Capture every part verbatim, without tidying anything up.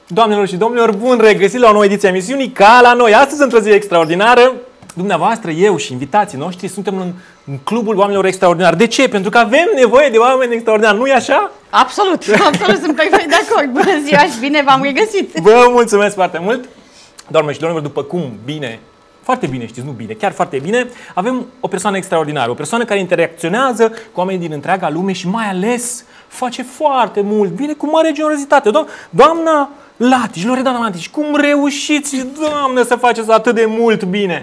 Doamnelor și domnilor, bun regăsit la o nouă ediție a emisiunii Ca la noi. Astăzi, într-o zi extraordinară, dumneavoastră, eu și invitații noștri suntem în, în clubul oamenilor extraordinari. De ce? Pentru că avem nevoie de oameni extraordinari, nu-i așa? Absolut, absolut, sunt perfect de acord. Bună ziua și bine v-am regăsit. Vă mulțumesc foarte mult. Doamnelor și domnilor, după cum bine, foarte bine știți, nu bine, chiar foarte bine, avem o persoană extraordinară, o persoană care interacționează cu oamenii din întreaga lume și mai ales face foarte mult bine, cu mare generozitate. Do Doamna Latiș, Loredana Latiș, cum reușiți, Doamne, să faceți atât de mult bine?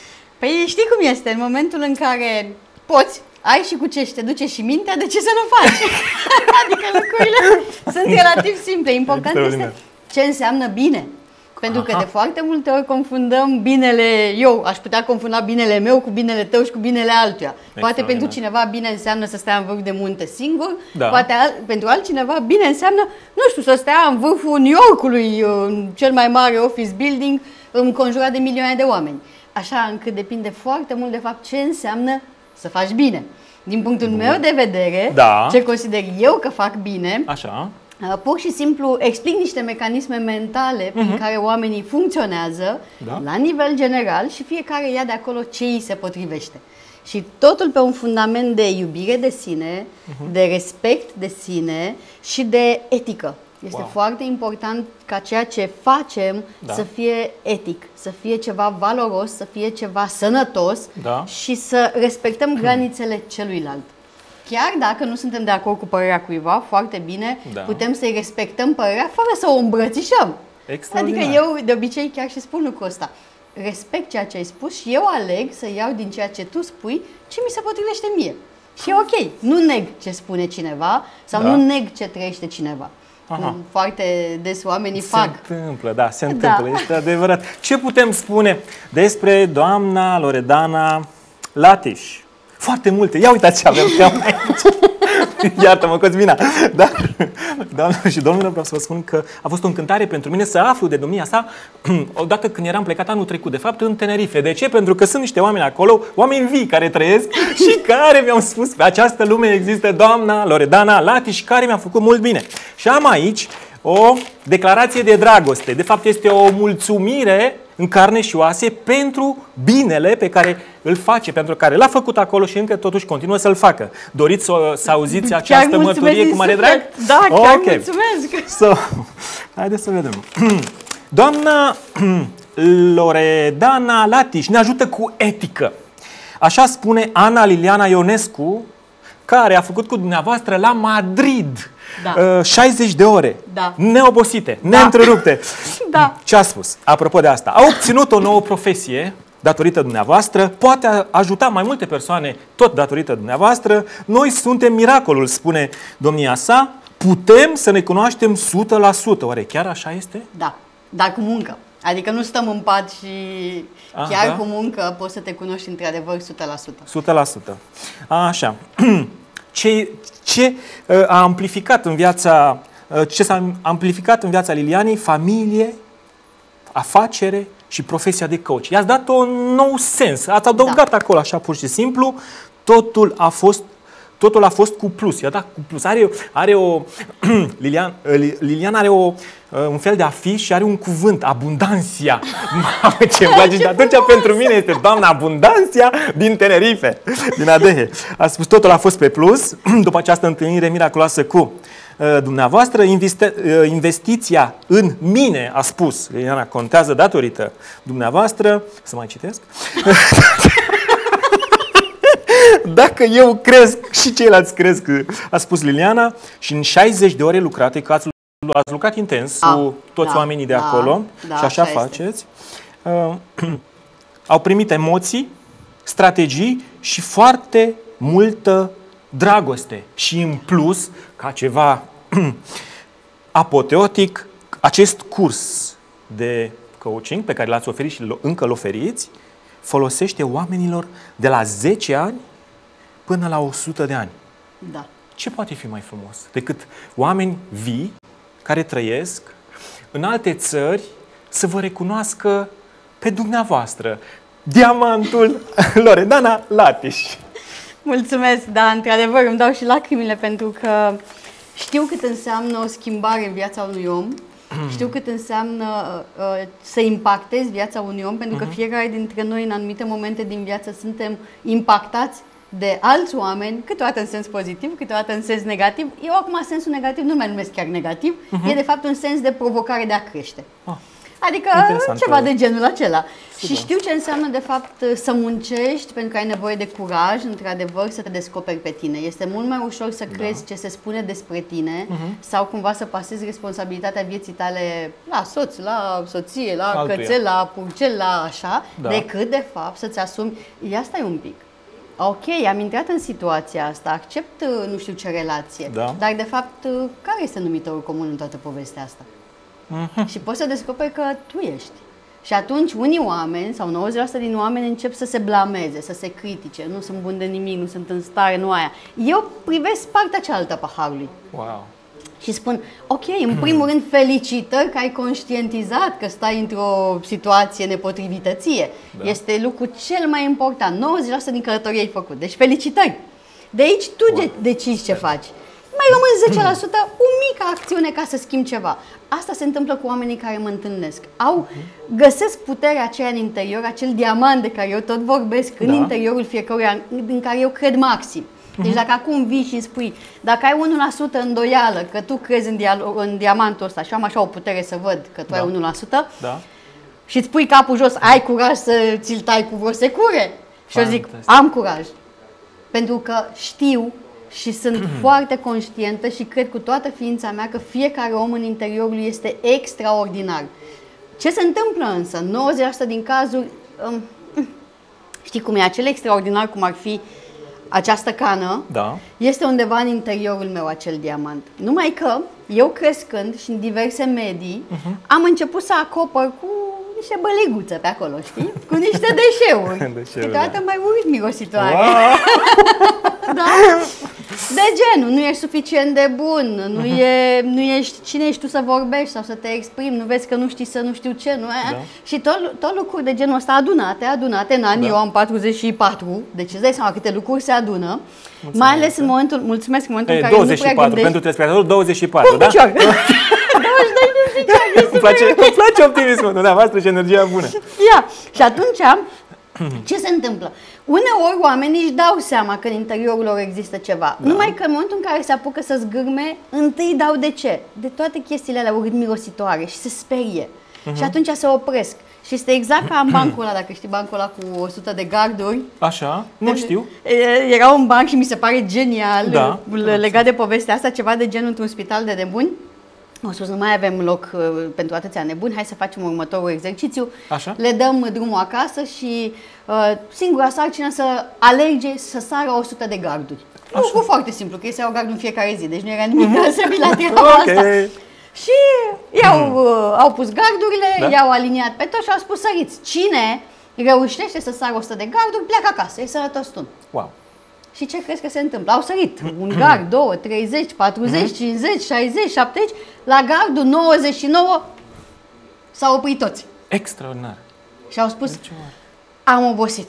Păi știi cum este, în momentul în care poți, ai și cu ce și te duce și mintea, de ce să nu faci? Adică lucrurile sunt relativ simple. Important este ce înseamnă bine. Pentru că de foarte multe ori confundăm binele, eu aș putea confunda binele meu cu binele tău și cu binele altuia. Poate pentru cineva bine înseamnă să stea în vârf de munte singur, da. Poate al, pentru altcineva bine înseamnă, nu știu, să stea în vârful New Yorkului, în cel mai mare office building, înconjurat de milioane de oameni. Așa încât depinde foarte mult de fapt ce înseamnă să faci bine. Din punctul Bun. meu de vedere, da. ce consider eu că fac bine, Așa. pur și simplu explic niște mecanisme mentale prin uh-huh. care oamenii funcționează da. la nivel general și fiecare ia de acolo ce îi se potrivește. Și totul pe un fundament de iubire de sine, uh-huh. de respect de sine și de etică. Este wow. foarte important ca ceea ce facem da. să fie etic, să fie ceva valoros, să fie ceva sănătos da. și să respectăm granițele celuilalt. Chiar dacă nu suntem de acord cu părerea cuiva, foarte bine, da. putem să-i respectăm părerea fără să o îmbrățișăm. Adică eu de obicei chiar și spun lucrul ăsta. Respect ceea ce ai spus și eu aleg să iau din ceea ce tu spui ce mi se potrivește mie. Și e ok, nu neg ce spune cineva sau da. nu neg ce trăiește cineva. Aha. Foarte des oamenii se fac. Se întâmplă, da, se întâmplă, da. este adevărat. Ce putem spune despre doamna Loredana Latiș? Foarte multe. Ia uitați ce avem aici. Iartă-mă, Cosmina. Dar, doamnelor și domnilor, vreau să vă spun că a fost o încântare pentru mine să aflu de domnia sa odată când eram plecat anul trecut, de fapt, în Tenerife. De ce? Pentru că sunt niște oameni acolo, oameni vii care trăiesc și care mi-au spus pe această lume există doamna Loredana Latiș, care mi-a făcut mult bine. Și am aici o declarație de dragoste. De fapt, este o mulțumire în carne și oase pentru binele pe care îl face, pentru care l-a făcut acolo și încă totuși continuă să-l facă. Doriți să, să auziți această mărturie cu mare drag? Da, chiar okay. mulțumesc! So, haideți să vedem. Doamna Loredana Latiș ne ajută cu etică. Așa spune Ana Liliana Ionescu, care a făcut cu dumneavoastră la Madrid. Da. șaizeci de ore, da. neobosite, da. neîntrerupte. Da. Ce a spus? Apropo de asta, a obținut o nouă profesie datorită dumneavoastră, poate ajuta mai multe persoane tot datorită dumneavoastră. Noi suntem miracolul, spune domnia sa, putem să ne cunoaștem o sută la sută. Oare chiar așa este? Da, dar cu muncă. Adică nu stăm în pat și ah, chiar da? cu muncă poți să te cunoști într-adevăr o sută la sută. o sută la sută. Așa. Ce, ce a amplificat în viața, ce s-a amplificat în viața Lilianei? Familie, afacere și profesia de coach. I-ați dat un nou sens. Ați adăugat da. acolo așa pur și simplu. Totul a fost, totul a fost cu plus. I-a dat cu plus. Are, are o Lilian, Liliana are o, un fel de afiș și are un cuvânt, abundanția. Mamă, ce îmi place. Și atunci pentru mine este doamna Abundanția din Tenerife, din Adehe. A spus totul a fost pe plus. După această întâlnire miraculoasă cu uh, dumneavoastră, investi uh, investiția în mine, a spus Liliana, contează datorită dumneavoastră. Să mai citesc? Dacă eu cresc și ceilalți cresc, a spus Liliana, și în șaizeci de ore lucrate, că ați, ați lucrat intens a, cu toți da, oamenii de da, acolo da, și așa, așa faceți, uh, au primit emoții, strategii și foarte multă dragoste. Și în plus, ca ceva apoteotic, acest curs de coaching pe care l-ați oferit și încă îl oferiți, folosește oamenilor de la zece ani până la o sută de ani. Da. Ce poate fi mai frumos decât oameni vii care trăiesc în alte țări să vă recunoască pe dumneavoastră, diamantul Loredana Latiș. Mulțumesc, da, într-adevăr îmi dau și lacrimile pentru că știu cât înseamnă o schimbare în viața unui om Știu cât înseamnă uh, să impactezi viața unui om, pentru că uh-huh. fiecare dintre noi în anumite momente din viață suntem impactați de alți oameni, câteodată în sens pozitiv, câteodată în sens negativ. Eu acum sensul negativ nu mai numesc chiar negativ, uh-huh. e de fapt un sens de provocare de a crește. Oh. Adică interesant, ceva de genul acela. Super. Și știu ce înseamnă de fapt să muncești, pentru că ai nevoie de curaj, într-adevăr, să te descoperi pe tine. Este mult mai ușor să crezi da. ce se spune despre tine uh-huh. sau cumva să pasezi responsabilitatea vieții tale la soț, la soție, la Altuia. cățel, la purcel, la așa, da. decât de fapt să-ți asumi, ia stai un pic. Ok, am intrat în situația asta, accept nu știu ce relație, da. dar de fapt care este numitorul comun în toată povestea asta? Uh-huh. Și poți să descoperi că tu ești. Și atunci unii oameni sau nouăzeci la sută din oameni încep să se blameze, să se critique, nu sunt bun de nimic, nu sunt în stare, nu aia. Eu privesc partea cealaltă a paharului. Wow. Și spun, ok, în primul rând felicitări că ai conștientizat că stai într-o situație nepotrivită ție. Da. Este lucru cel mai important. nouăzeci la sută din călătorie ai făcut. Deci felicitări. De aici tu wow. decizi ce faci. Mai rămân zece la sută, o mică acțiune ca să schimb ceva. Asta se întâmplă cu oamenii care mă întâlnesc. Au, găsesc puterea aceea în interior, acel diamant de care eu tot vorbesc, în da. interiorul fiecăruia, în care eu cred maxim. Deci dacă acum vii și îmi spui, dacă ai unu la sută îndoială că tu crezi în, în diamantul ăsta și am așa o putere să văd că tu da. ai unu la sută da. și îți pui capul jos, ai curaj să ți-l tai cu vreo secure? Și eu zic, am curaj. Pentru că știu și sunt foarte conștientă și cred cu toată ființa mea că fiecare om în interiorul este extraordinar. Ce se întâmplă însă? nouăzeci la sută din cazuri, um, știi cum e, acel extraordinar cum ar fi această cană, da. este undeva în interiorul meu acel diamant. Numai că eu crescând și în diverse medii uh-huh. am început să acopăr cu niște băliguțe pe acolo, știi? Cu niște deșeuri. Câteodată mai urât mirositoare. Wow. Da? De genul, nu ești suficient de bun, nu, uh-huh. e, nu ești cine ești tu să vorbești sau să te exprimi, nu vezi că nu știi să nu știu ce, nu da. Și tot, tot lucruri de genul ăsta adunate, adunate în anii, da. eu am patruzeci și patru, deci îți dai seama câte lucruri se adună, mulțumesc, mai ales în momentul, mulțumesc, în momentul e, în care douăzeci și patru, nu prea gândești. Pentru telespectatori douăzeci și patru, Cum da? douăzeci și doi cu picior, îmi place, îmi place optimismul dumneavoastră și energia bună. Ia, și atunci, ce se întâmplă? Uneori oamenii își dau seama că în interiorul lor există ceva. Da. Numai că în momentul în care se apucă să zgârme, întâi dau de ce? De toate chestiile alea urât-mirositoare și se sperie. Uh-huh. Și atunci se opresc. Și este exact ca în bancul ăla, dacă știi bancul ăla cu o sută de garduri. Așa, nu știu. Era un banc și mi se pare genial, da. legat de povestea asta, ceva de genul într-un spital de nebuni. Au spus, nu mai avem loc uh, pentru atâția nebuni, hai să facem următorul exercițiu. Așa? Le dăm drumul acasă și uh, singura sarcină să alerge să sară o sută de garduri. Așa. Lucru foarte simplu, că ei se iau gardul în fiecare zi, deci nu era nimic deosebit la treaba okay. asta. Și i-au, uh, au pus gardurile, da? i-au aliniat pe toți și au spus, săriți, cine reușește să sară o sută de garduri, pleacă acasă, e sănătos tu. Wow. Și ce crezi că se întâmplă? Au sărit un gard, două, treizeci, patruzeci, cincizeci, șaizeci, șaptezeci, la gardul nouăzeci și nouă s-au oprit toți. Extraordinar. Și au spus, am obosit,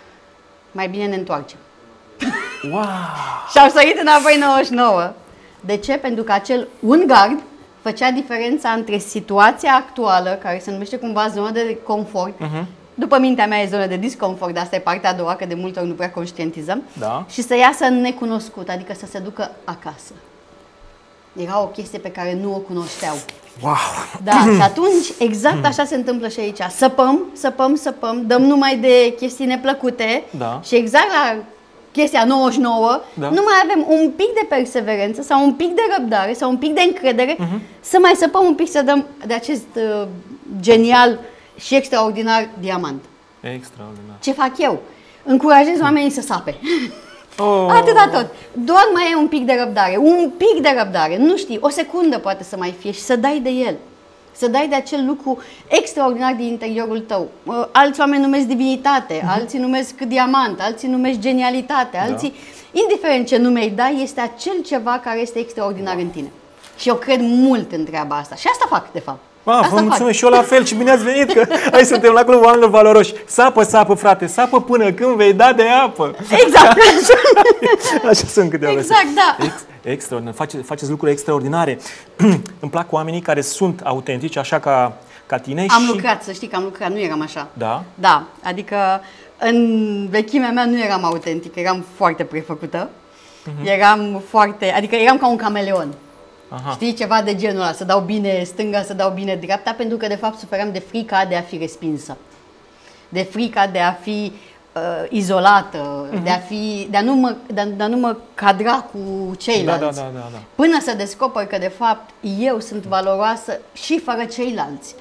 mai bine ne întoarcem. Wow. Și au sărit înapoi nouăzeci și nouă. De ce? Pentru că acel un gard făcea diferența între situația actuală, care se numește cumva zona de confort, uh-huh. după mintea mea e zonă de disconfort, dar asta e partea a doua, că de multe ori nu prea conștientizăm, da. și să iasă în necunoscut, adică să se ducă acasă. Era o chestie pe care nu o cunoșteau. Wow. Da, și atunci exact așa se întâmplă și aici. Săpăm, săpăm, săpăm, dăm numai de chestii neplăcute da. și exact la chestia nouăzeci și nouă, da. nu mai avem un pic de perseverență sau un pic de răbdare sau un pic de încredere uh-huh. să mai săpăm un pic, să dăm de acest uh, genial și extraordinar diamant. Extraordinar. Ce fac eu? Încurajez oamenii să sape. Oh. Atâta tot. Doar mai ai un pic de răbdare, un pic de răbdare, nu știi, o secundă poate să mai fie și să dai de el. Să dai de acel lucru extraordinar din interiorul tău. Alți oameni numesc divinitate, uh-huh. alții numesc diamant, alții numesc genialitate, alții, da. indiferent ce nume îi dai, este acel ceva care este extraordinar wow. în tine. Și eu cred mult în treaba asta. Și asta fac, de fapt. Ma, vă mulțumesc și eu la fel și bine ați venit, că hai suntem la Clubul Oamenilor Valoroși. Sapă, sapă, frate, sapă până când vei da de apă. Exact. Așa sunt câteva Exact, da. Ex, extraordinar. Face, faceți lucruri extraordinare. Îmi plac oamenii care sunt autentici, așa ca, ca tine. Am și... lucrat, să știi că am lucrat, nu eram așa. Da? Da, adică în vechimea mea nu eram autentică, eram foarte prefăcută. Uh-huh. Eram foarte, adică eram ca un cameleon. Aha. Știi, ceva de genul ăla, să dau bine stânga, să dau bine dreapta, pentru că de fapt suferam de frica de a fi respinsă. De frica de a fi uh, izolată, uh-huh. de, a fi, de, a nu mă, de, a, de a nu mă cadra cu ceilalți. Da, da, da, da, da. Până să descoper că de fapt eu sunt valoroasă și fără ceilalți.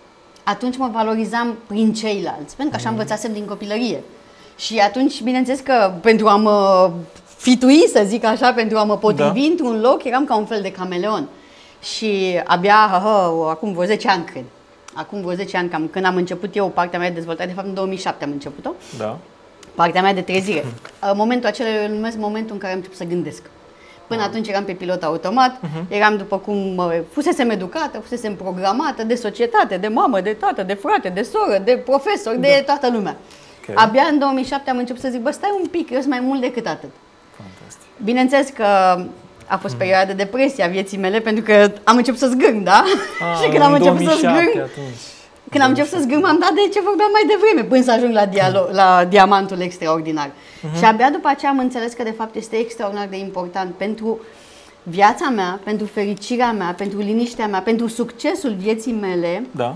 Atunci mă valorizam prin ceilalți, pentru că așa învățasem din copilărie. Și atunci, bineînțeles că pentru a mă fitui, să zic așa, pentru a mă potrivi da. într-un loc, eram ca un fel de cameleon. Și abia, ha, ha, acum vreo zece ani, cred. Acum vreo zece ani, cam când am început eu partea mea de dezvoltare, de fapt în două mii șapte am început-o, da. partea mea de trezire. Momentul acela eu îl numesc momentul în care am început să gândesc. Până atunci eram pe pilot automat, uh-huh. eram după cum uh, fusesem educată, fusesem programată de societate, de mamă, de tată, de frate, de soră, de profesor, da. de toată lumea. Okay. Abia în două mii șapte am început să zic, bă, stai un pic, eu sunt mai mult decât atât. Fantastic. Bineînțeles că a fost perioada de depresie a vieții mele, pentru că am început să zgârg, da? Ah, și când am început să zgârg, atunci. când am început să zgârg, m-am dat de ce vorbeam mai devreme, până să ajung la, dialog, la diamantul extraordinar. Uh-huh. Și abia după aceea am înțeles că de fapt este extraordinar de important pentru viața mea, pentru fericirea mea, pentru liniștea mea, pentru succesul vieții mele. Da.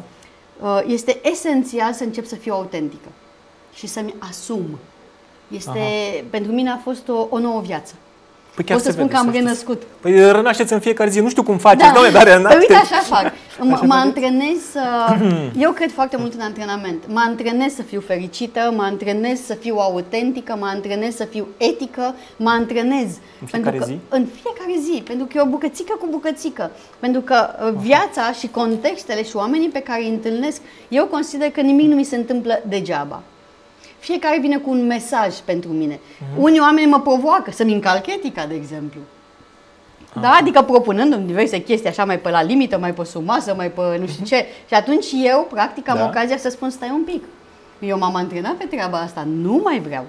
Este esențial să încep să fiu autentică și să-mi asum. Este, Aha. pentru mine a fost o, o nouă viață. Păi pot să spun vede, că am renăscut. Păi rănașteți în fiecare zi, nu știu cum faceți, da. doamne, dar renaște. Păi uite, așa fac. Așa mă antrenez să... Eu cred foarte mult în antrenament. Mă antrenez să fiu fericită, mă antrenez să fiu autentică, mă antrenez să fiu etică, mă antrenez. În fiecare că, zi? În fiecare zi, pentru că e o bucățică cu bucățică. Pentru că viața Aha. și contextele și oamenii pe care îi întâlnesc, eu consider că nimic nu mi se întâmplă degeaba. Fiecare vine cu un mesaj pentru mine. Uh-huh. Unii oameni mă provoacă să-mi încalc etica, de exemplu. Uh-huh. Da? Adică propunându-mi diverse chestii așa mai pe la limită, mai pe sub masă, mai pe nu știu ce. Și atunci eu, practic, am da. ocazia să spun, stai un pic. Eu m-am antrenat pe treaba asta, nu mai vreau.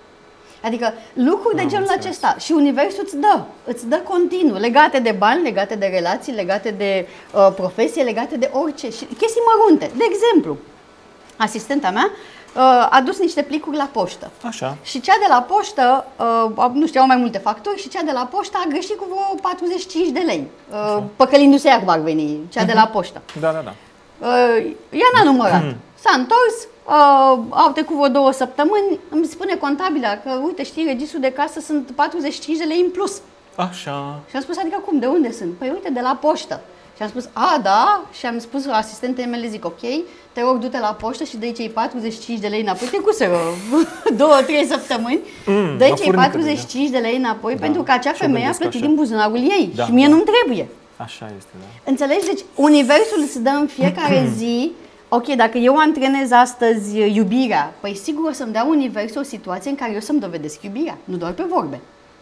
Adică lucruri de genul acesta. Și universul îți dă, îți dă continuu, legate de bani, legate de relații, legate de uh, profesie, legate de orice. Și chestii mărunte. De exemplu, asistenta mea a dus niște plicuri la poștă. Așa. Și cea de la poștă, uh, nu știu, au mai multe facturi, și cea de la poștă a greșit cu vreo patruzeci și cinci de lei. Uh, păcălindu-se ea cum ar veni, cea uh-huh. de la poștă. Da, da, da. Uh, ea n-a numărat. Uh-huh. S-a întors, uh, au trecut vreo două săptămâni, îmi spune contabila că, uite, știi, registrul de casă sunt patruzeci și cinci de lei în plus. Așa. Și am spus, adică cum, de unde sunt? Păi uite, de la poștă. Și am spus, a, da? Și am spus asistentei mele, zic, ok, te rog, du-te la poștă și dă-i cei patruzeci și cinci de lei înapoi. Trecuseră două, trei săptămâni, mm, dă-i cei patruzeci și cinci de lei înapoi, da. pentru că acea femeie a plătit așa. din buzunarul ei da, și mie da. nu-mi trebuie. Așa este, da. Înțelegi? Deci, universul îți dă în fiecare zi, ok, dacă eu antrenez astăzi iubirea, păi sigur o să-mi dea universul o situație în care eu să-mi dovedesc iubirea, nu doar pe vorbe.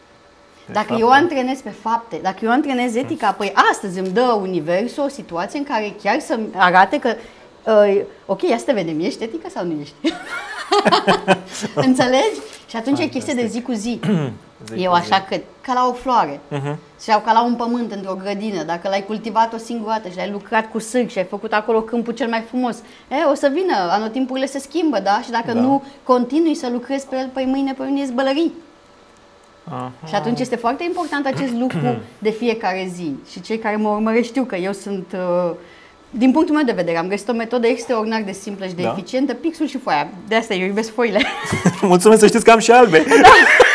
Dacă fapt, eu antrenez pe fapte, dacă eu antrenez etica, păi astăzi îmi dă universul o situație în care chiar să-mi arate că uh, ok, ia să te vedem, ești etică sau nu ești? Înțelegi? Și atunci e chestie de zi cu zi. Eu așa cred, ca la o floare uh-huh. sau ca la un pământ într-o grădină. Dacă l-ai cultivat o singură dată și l-ai lucrat cu sârg și ai făcut acolo câmpul cel mai frumos, e, o să vină, anotimpurile se schimbă, da? Și dacă da. nu continui să lucrezi pe el, păi mâine pe mine e zbălării. Aha. Și atunci este foarte important acest lucru de fiecare zi. Și cei care mă urmăresc știu că eu sunt, uh, din punctul meu de vedere, am găsit o metodă extraordinar de simplă și de da. eficientă, pixul și foaia. De asta eu iubesc foile. Mulțumesc, să știți că am și albe. Da.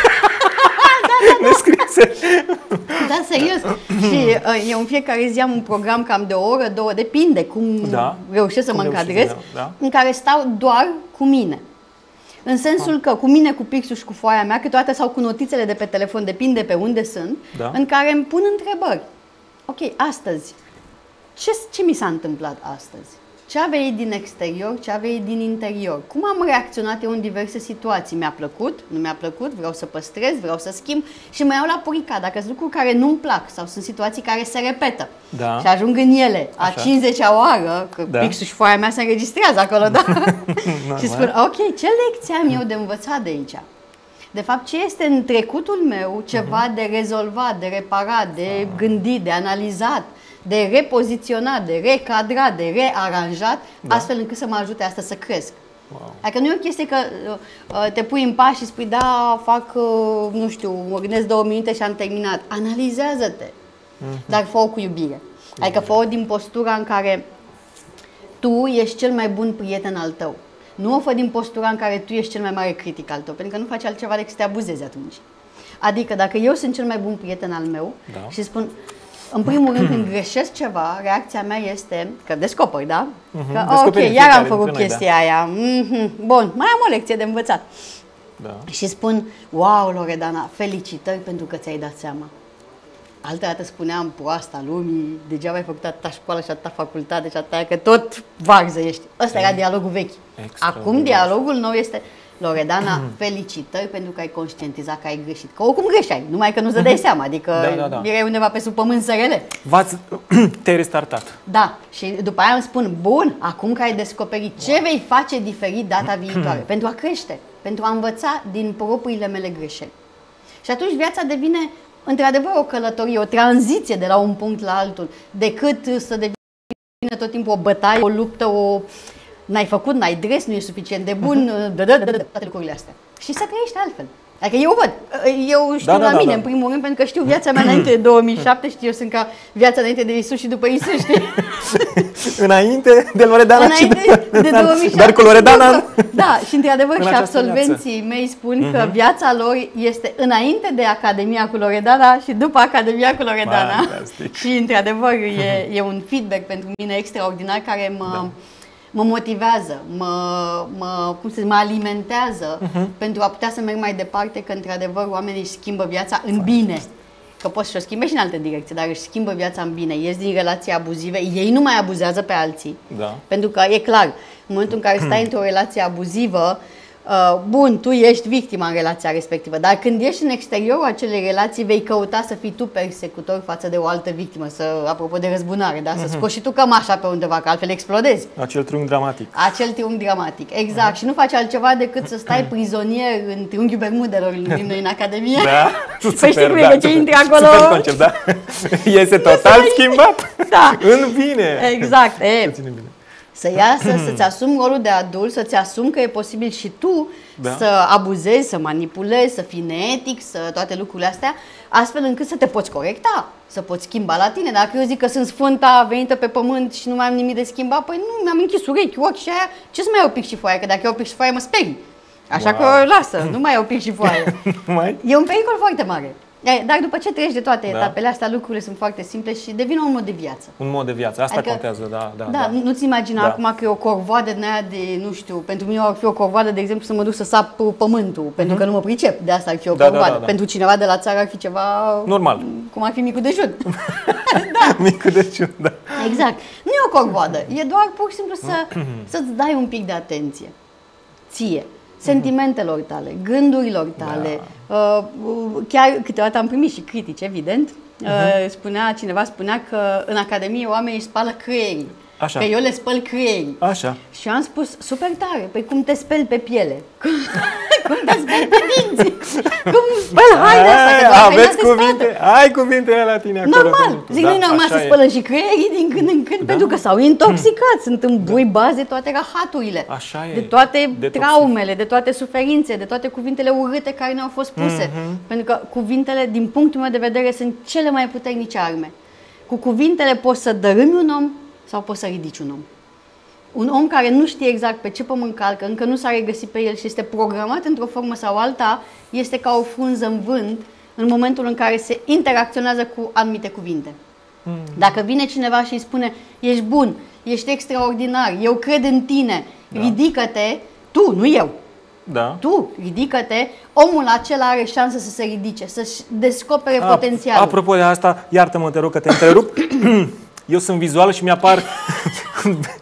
Nescrise. Da, serios. Și uh, eu în fiecare zi am un program cam de o oră, două, depinde cum da. reușesc să cum mă încadrez, da. în care stau doar cu mine. În sensul că cu mine, cu pixul și cu foaia mea, câteodată sau cu notițele de pe telefon, depinde pe unde sunt, da. în care îmi pun întrebări. Ok, astăzi, ce, ce mi s-a întâmplat astăzi? Ce aveai din exterior, ce aveai din interior. Cum am reacționat eu în diverse situații? Mi-a plăcut, nu mi-a plăcut, vreau să păstrez, vreau să schimb și mă iau la puricat. Dacă sunt lucruri care nu-mi plac sau sunt situații care se repetă da. și ajung în ele a Așa. cincizecea oară, că da. pixul și foaia mea se înregistrează acolo, da? Și spun, ok, ce lecție am eu de învățat de aici? De fapt, ce este în trecutul meu ceva uh-huh. de rezolvat, de reparat, de uh-huh. gândit, de analizat, de repoziționat, de recadrat, de rearanjat, da. Astfel încât să mă ajute asta să cresc. Wow. Adică nu e o chestie că uh, te pui în pas și spui, da, fac, uh, nu știu, mă gândesc două minute și am terminat. Analizează-te, uh-huh. dar fă-o cu iubire. Adică fă-o din postura în care tu ești cel mai bun prieten al tău. Nu o fă din postura în care tu ești cel mai mare critic al tău, pentru că nu faci altceva decât să te abuzezi atunci. Adică dacă eu sunt cel mai bun prieten al meu da. Și spun, în primul rând, când greșesc ceva, reacția mea este că descoperi, da? Uh-huh. Că, ok, iar am făcut chestia noi, da. Aia. Mm-hmm. Bun, mai am o lecție de învățat. Da. Și spun, wow, Loredana, felicitări pentru că ți-ai dat seama. Altădată spuneam, proasta lumii, degeaba ai făcut atâta școală și atâta facultate și atâta, că tot varză ești. Ăsta era dialogul vechi. Acum dialogul nou este, Loredana, felicitări pentru că ai conștientizat că ai greșit. Că oricum greșeai, numai că nu-ți dădeai seama, adică da, da, da. Erai undeva pe sub pământ sărele. Te-ai restartat. Da, și după aia îmi spun, bun, acum că ai descoperit, ce wow. vei face diferit data viitoare? Pentru a crește, pentru a învăța din propriile mele greșeli. Și atunci viața devine într-adevăr o călătorie, o tranziție de la un punct la altul, decât să devină tot timpul o bătaie, o luptă, o... n-ai făcut, n-ai dres, nu e suficient de bun, uh-huh. toate lucrurile astea. Și să trăiești altfel. Adică eu văd, eu știu da, la da, mine, da, în primul rând, pentru că știu viața mea înainte de două mii șapte, știu, eu sunt ca viața înainte de Iisus și după Iisus, știi? Înainte de Loredana înainte și de, de două mii șapte. Dar cu Loredana... Da, și într-adevăr și absolvenții viață. Mei spun că uh-huh. viața lor este înainte de Academia cu Loredana și după Academia cu Loredana. Fantastic. Și într-adevăr e, e un feedback pentru mine extraordinar care mă... Da. Mă motivează, mă, mă, cum să zic, mă alimentează uh-huh. pentru a putea să merg mai departe, că într-adevăr oamenii își schimbă viața în bine. Că poți să o schimbe și în alte direcții, dar își schimbă viața în bine. Ies din relații abuzive, ei nu mai abuzează pe alții. Da. Pentru că e clar, în momentul în care stai într-o relație abuzivă, Uh, bun, tu ești victima în relația respectivă, dar când ești în exteriorul acelei relații, vei căuta să fii tu persecutor față de o altă victimă, să, apropo de răzbunare, da? Să uh-huh. scoți și tu cămașa pe undeva, că altfel explodezi. Acel triunghi dramatic. Acel triunghi dramatic, exact. Uh-huh. Și nu faci altceva decât să stai prizonier în triunghiul Bermudelor din noi în Academie. Da, păi știi cum e, că ce intri acolo... Super concept, da? Iese total schimbat da. În bine. Exact, e... Să iasă, să-ți asumi rolul de adult, să-ți asumi că e posibil și tu da. Să abuzezi, să manipulezi, să fii neetic, să toate lucrurile astea, astfel încât să te poți corecta, să poți schimba la tine. Dacă eu zic că sunt sfânta venită pe pământ și nu mai am nimic de schimbat, păi nu, mi-am închis urechi, ochi și aia, ce să mai iau pic și foaie? Că dacă iau pic și foaie mă sperii. Așa wow. Că lasă, nu mai iau pic și foaie. E un pericol foarte mare. Dar după ce treci de toate da. Etapele astea, lucrurile sunt foarte simple și devin un mod de viață. Un mod de viață, asta adică, contează, da. Da, da, da. Nu-ți imagina da. Acum că e o corvoadă din aia de, nu știu, pentru mine ar fi o corvoadă, de exemplu, să mă duc să sap pământul, mm-hmm. pentru că nu mă pricep, de asta ar fi o da, corvoadă. Da, da, da. Pentru cineva de la țară ar fi ceva... normal. Cum ar fi micul dejun. Da. Micul dejun, da. Exact. Nu e o corvoadă, e doar pur și simplu să, să-ți dai un pic de atenție. Ție. Sentimentelor tale, gândurilor tale, da. uh, chiar câteodată am primit și critici, evident, uh-huh. uh, spunea, cineva spunea că în Academie oamenii își spală creierii, Așa. Că eu le spăl creierii. Așa. Și am spus, super tare, păi cum te speli pe piele, cum, cum te speli pe dinți, cum spăl haina asta, aveți cuvinte, ai cuvintele la tine acolo. Normal, zic, da, nu e normal să spălăm și creierii din când în când, da. Pentru că s-au intoxicat, sunt îmbuibați de toate rahaturile, Așa e. De toate de traumele, de toate suferințe, de toate cuvintele urâte care ne-au fost puse. Mm-hmm. Pentru că cuvintele, din punctul meu de vedere, sunt cele mai puternice arme. Cu cuvintele poți să dărâmi un om sau poți să ridici un om. Un om care nu știe exact pe ce pământ calcă, încă nu s-a regăsit pe el și este programat într-o formă sau alta, este ca o frunză în vânt în momentul în care se interacționează cu anumite cuvinte. Mm. Dacă vine cineva și îi spune, ești bun, ești extraordinar, eu cred în tine, da. Ridică-te, tu, nu eu. Da. Tu, ridică-te, omul acela are șansă să se ridice, să-și descopere A, potențialul. Apropo de asta, iartă-mă, te rog că te întrerup. Eu sunt vizuală și mi-apar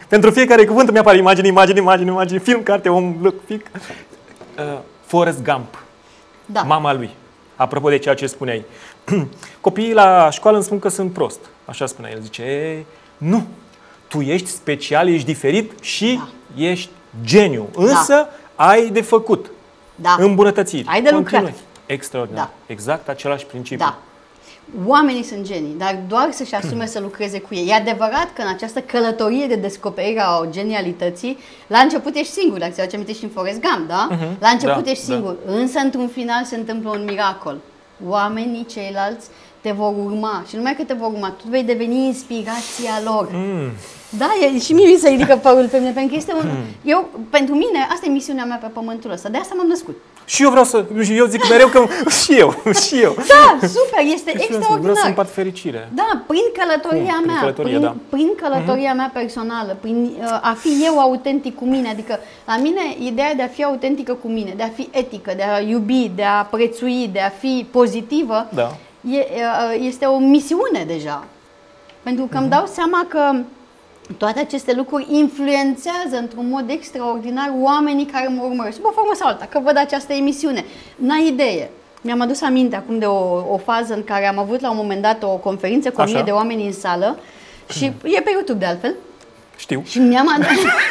Pentru fiecare cuvânt mi apare imagine, imagine, imagine, imagine, film, carte, om, look, fic. Uh, Forrest Gump, Da. mama lui. Apropo de ceea ce spuneai. Copiii la școală îmi spun că sunt prost. Așa spunea el. Zice, e, nu, tu ești special, ești diferit și da. ești geniu. Însă da. ai de făcut. Da. Îmbunătățiri. Ai de lucrat. Continui. Extraordinar. Da. Exact același principiu. Da. Oamenii sunt genii, dar doar să-și asume să lucreze cu ei. E adevărat că în această călătorie de descoperire a genialității, la început ești singur, dacă ți-aduce aminte și în Forrest Gump, da? Uh-huh. La început da, ești singur, da. însă într-un final se întâmplă un miracol. Oamenii ceilalți te vor urma și numai că te vor urma, tu vei deveni inspirația lor. Mm. Da, e, și mie mi se ridică părul pe mine, pentru că este un... Mm. Eu, pentru mine, asta e misiunea mea pe pământul ăsta, de asta m-am născut. Și eu vreau să, eu zic mereu că și eu, și eu. Da, super, este și extraordinar. Vreau să împart fericire. Da, prin călătoria Cum? mea, prin călătoria, prin, da. prin călătoria mm-hmm. mea personală, prin uh, a fi eu autentic cu mine, adică la mine ideea de a fi autentică cu mine, de a fi etică, de a iubi, de a prețui, de a fi pozitivă, da. e, uh, este o misiune deja. Pentru că mm-hmm. îmi dau seama că toate aceste lucruri influențează într-un mod extraordinar oamenii care mă urmăresc, sub o formă sau alta, că văd această emisiune. N-ai idee. Mi-am adus aminte acum de o, o fază în care am avut la un moment dat o conferință cu o mie de oameni în sală și e pe YouTube de altfel. Știu. Și mi-am adus,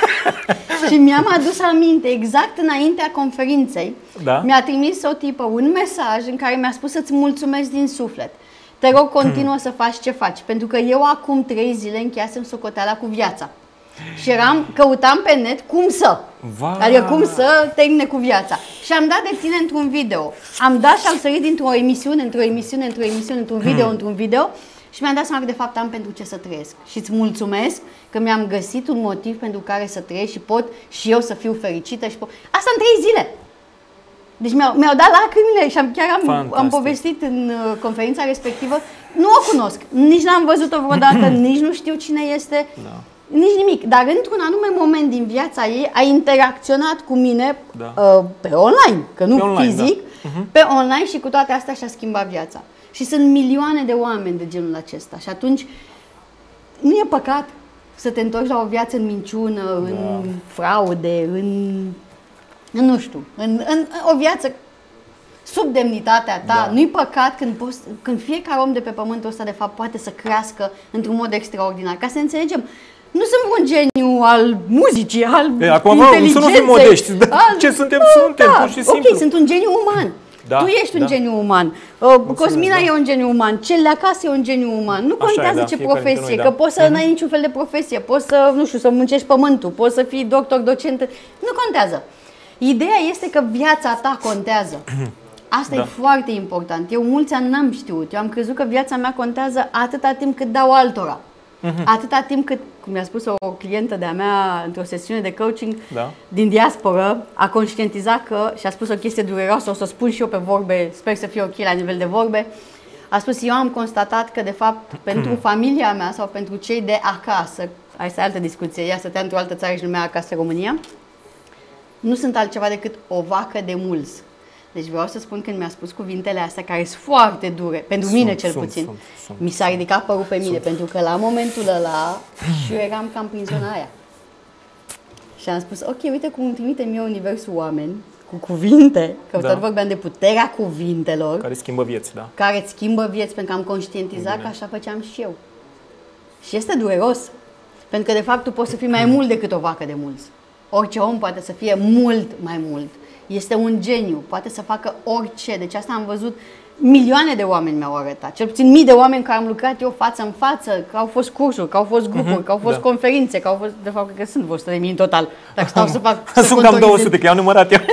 și mi-am adus aminte, exact înaintea conferinței, da. mi-a trimis o tipă un mesaj în care mi-a spus să-ți mulțumesc din suflet. Te rog, continuă să faci ce faci, pentru că eu acum trei zile încheiasem socoteala cu viața. Și eram, căutam pe net cum să, Vai. adică cum să termine cu viața. Și am dat de tine într-un video. Am dat și am sărit dintr-o emisiune, într-o emisiune, într-o emisiune, într-un video, într-un video și mi-am dat seama că de fapt am pentru ce să trăiesc. Și îți mulțumesc că mi-am găsit un motiv pentru care să trăiesc și pot și eu să fiu fericită. Și pot... Asta în trei zile! Deci mi-au, mi-au dat lacrimile și am, chiar am, am povestit în uh, conferința respectivă. Nu o cunosc, nici n-am văzut-o vreodată, nici nu știu cine este, da. nici nimic. Dar într-un anume moment din viața ei a interacționat cu mine da. uh, pe online, că nu pe online, fizic, da. uh-huh. pe online și cu toate astea și-a schimbat viața. Și sunt milioane de oameni de genul acesta. Și atunci nu e păcat să te întorci la o viață în minciună, da. în fraude, în... nu știu, în, în o viață sub demnitatea ta, da. nu-i păcat când, poți, când fiecare om de pe pământul ăsta de fapt poate să crească într-un mod extraordinar. Ca să înțelegem, nu sunt un geniu al muzicii, al e, acum inteligenței. Acum să nu fim modești, dar al... ce suntem, da, suntem, da. pur și simplu. Ok, sunt un geniu uman. Da, tu ești da. un geniu uman. Uh, Cosmina da. e un geniu uman. Cel de acasă e un geniu uman. Nu contează e, da, ce profesie, noi, da. că poți să uh-huh. n-ai niciun fel de profesie, poți să, nu știu, să muncești pământul, poți să fii doctor, docent, nu contează. Ideea este că viața ta contează. Asta da. e foarte important. Eu mulți ani n-am știut. Eu am crezut că viața mea contează atâta timp cât dau altora. Uh-huh. Atâta timp cât, cum mi-a spus o clientă de-a mea într-o sesiune de coaching da. din diasporă, a conștientizat că, și a spus o chestie dureroasă, o să o spun și eu pe vorbe, sper să fie ok la nivel de vorbe, a spus, eu am constatat că de fapt pentru familia mea sau pentru cei de acasă, asta e altă discuție, ea stătea într-o altă țară și numea acasă România, nu sunt altceva decât o vacă de mulți. Deci vreau să spun când mi-a spus cuvintele astea, care sunt foarte dure, pentru sunt, mine cel sunt, puțin, sunt, sunt, mi s-a ridicat părul pe mine, sunt. pentru că la momentul ăla și eu eram cam prin zona aia. Și am spus, ok, uite cum trimite mie universul oameni, cu cuvinte, că da. tot vorbeam de puterea cuvintelor. Care schimbă vieți, da. Care îți schimbă vieți, pentru că am conștientizat că așa făceam și eu. Și este dureros, pentru că de fapt tu poți să fii mai mult decât o vacă de mulți. Orice om poate să fie mult mai mult. Este un geniu, poate să facă orice. Deci asta am văzut, milioane de oameni mi-au arătat. Cel puțin mii de oameni care am lucrat eu față în față, că au fost cursuri, că au fost grupuri, uh-huh, că au fost da. conferințe, că au fost, de fapt, cred că sunt vreo o sută de mii în total. Dacă stau să fac... Să sunt cam două sute, că i-am numărat eu.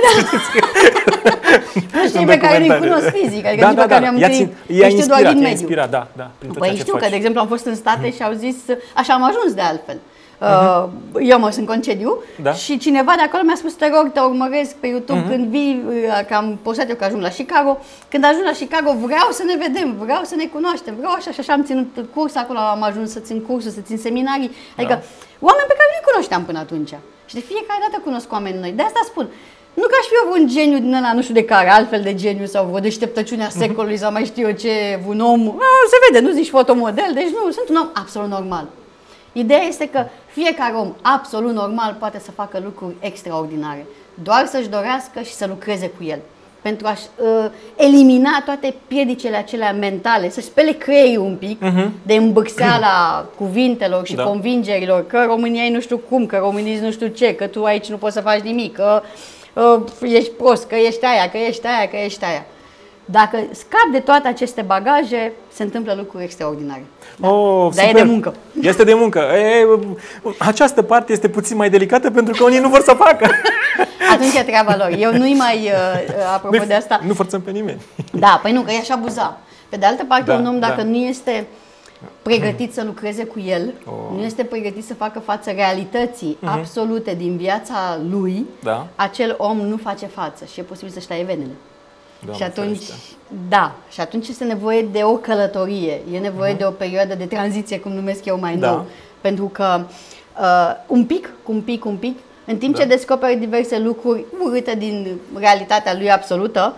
Nu știu pe care nu-i cunosc fizic, adică da, da, pe care am întâlnit, știu doar din mediu. Inspirat, da, da, păi știu că, de exemplu, am fost în state și au zis, așa am ajuns de altfel. Uh, eu mă sunt concediu da. și cineva de acolo mi-a spus, te rog, te urmăresc pe YouTube uh-huh. când vii, că am postat eu că ajung la Chicago, când ajung la Chicago vreau să ne vedem, vreau să ne cunoaștem, vreau așa și așa am ținut curs acolo, am ajuns să țin cursuri, să țin seminarii, adică da. oameni pe care nu-i cunoșteam până atunci și de fiecare dată cunosc oameni noi, de asta spun. Nu că aș fi eu un geniu din ăla, nu știu de care, altfel de geniu sau vreo deșteptăciune a secolului sau mai știu eu ce, un om, a, se vede, nu zici fotomodel, deci nu, sunt un om absolut normal. Ideea este că fiecare om absolut normal poate să facă lucruri extraordinare. Doar să-și dorească și să lucreze cu el. Pentru a-și uh, elimina toate piedicele acelea mentale, să-și spele creierul un pic uh-huh. de îmbâxeala cuvintelor și da. convingerilor că România e nu știu cum, că românii nu știu ce, că tu aici nu poți să faci nimic, că uh, ești prost, că ești aia, că ești aia, că ești aia. Dacă scapi de toate aceste bagaje, se întâmplă lucruri extraordinare. Da. Oh, Dar e de muncă. Este de muncă. E, această parte este puțin mai delicată pentru că unii nu vor să facă. Atunci e treaba lor. Eu nu-i mai, uh, apropo nu, de asta... Nu forțăm pe nimeni. Da, păi nu, că i-aș abuza. Pe de altă parte, da, un om, dacă da. nu este pregătit să lucreze cu el, oh. nu este pregătit să facă față realității uh-huh. absolute din viața lui, da. acel om nu face față și e posibil să-și taie venele. Doamne și atunci, ferește. da, și atunci este nevoie de o călătorie, e nevoie uh-huh. de o perioadă de tranziție, cum numesc eu mai da. nou. Pentru că uh, un pic, un pic, un pic, în timp da. ce descoperi diverse lucruri urâte din realitatea lui absolută,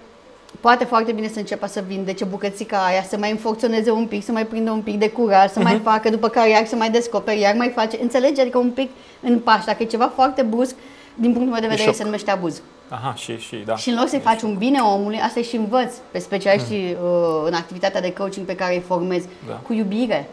poate foarte bine să înceapă să vindece bucățica aia, să mai înforționeze un pic, să mai prindă un pic de curaj, să uh-huh. mai facă, după care iar să mai descoperi, iar mai face. Înțelegi? Adică un pic în pași. Dacă e ceva foarte brusc, din punctul meu de vedere, se numește abuz. Aha, și, și, da. Și în loc să-i faci un bine omului, asta și învăț pe specialiștii hmm. uh, în activitatea de coaching pe care îi formez, da. cu iubire.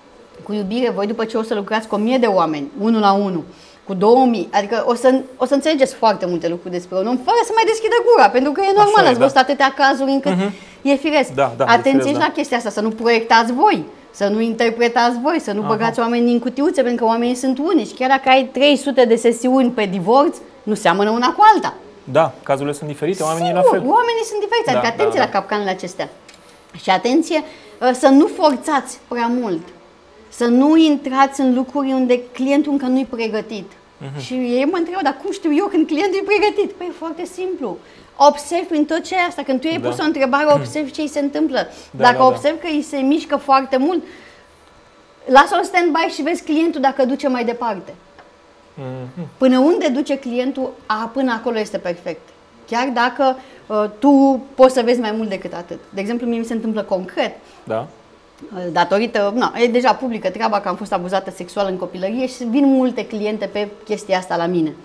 Cu iubire, voi după ce o să lucrați cu o mie de oameni, unul la unul, cu două mii, adică o să, o să înțelegeți foarte multe lucruri despre un om, fără să mai deschidă gura, pentru că e normal, ați văzut da. atâtea cazuri încât uh-huh. e firesc. Da, da, Atenție firesc, și da. la chestia asta, să nu proiectați voi, să nu interpretați voi, să nu Aha. băgați oamenii în cutiuțe, pentru că oamenii sunt unici. Chiar dacă ai trei sute de sesiuni pe divorț, nu seamănă una cu alta. Da, cazurile sunt diferite, oamenii Sigur, la fel. Oamenii sunt diferiți, adică da, atenție da, la capcanele acestea. Și atenție să nu forțați prea mult, să nu intrați în lucruri unde clientul încă nu-i pregătit. Uh-huh. Și ei mă întreabă, dar cum știu eu când clientul e pregătit? Păi e foarte simplu. Observi prin tot ce e asta. Când tu ai da. pus o întrebare, observi ce îi se întâmplă. Da, dacă da, observi da. că îi se mișcă foarte mult, lasă-o în stand-by și vezi clientul dacă duce mai departe. Uh-huh. Până unde duce clientul, a, până acolo este perfect. Chiar dacă uh, tu poți să vezi mai mult decât atât. De exemplu, mie mi se întâmplă concret. Da. Datorită, na, e deja publică treaba că am fost abuzată sexual în copilărie și vin multe cliente pe chestia asta la mine.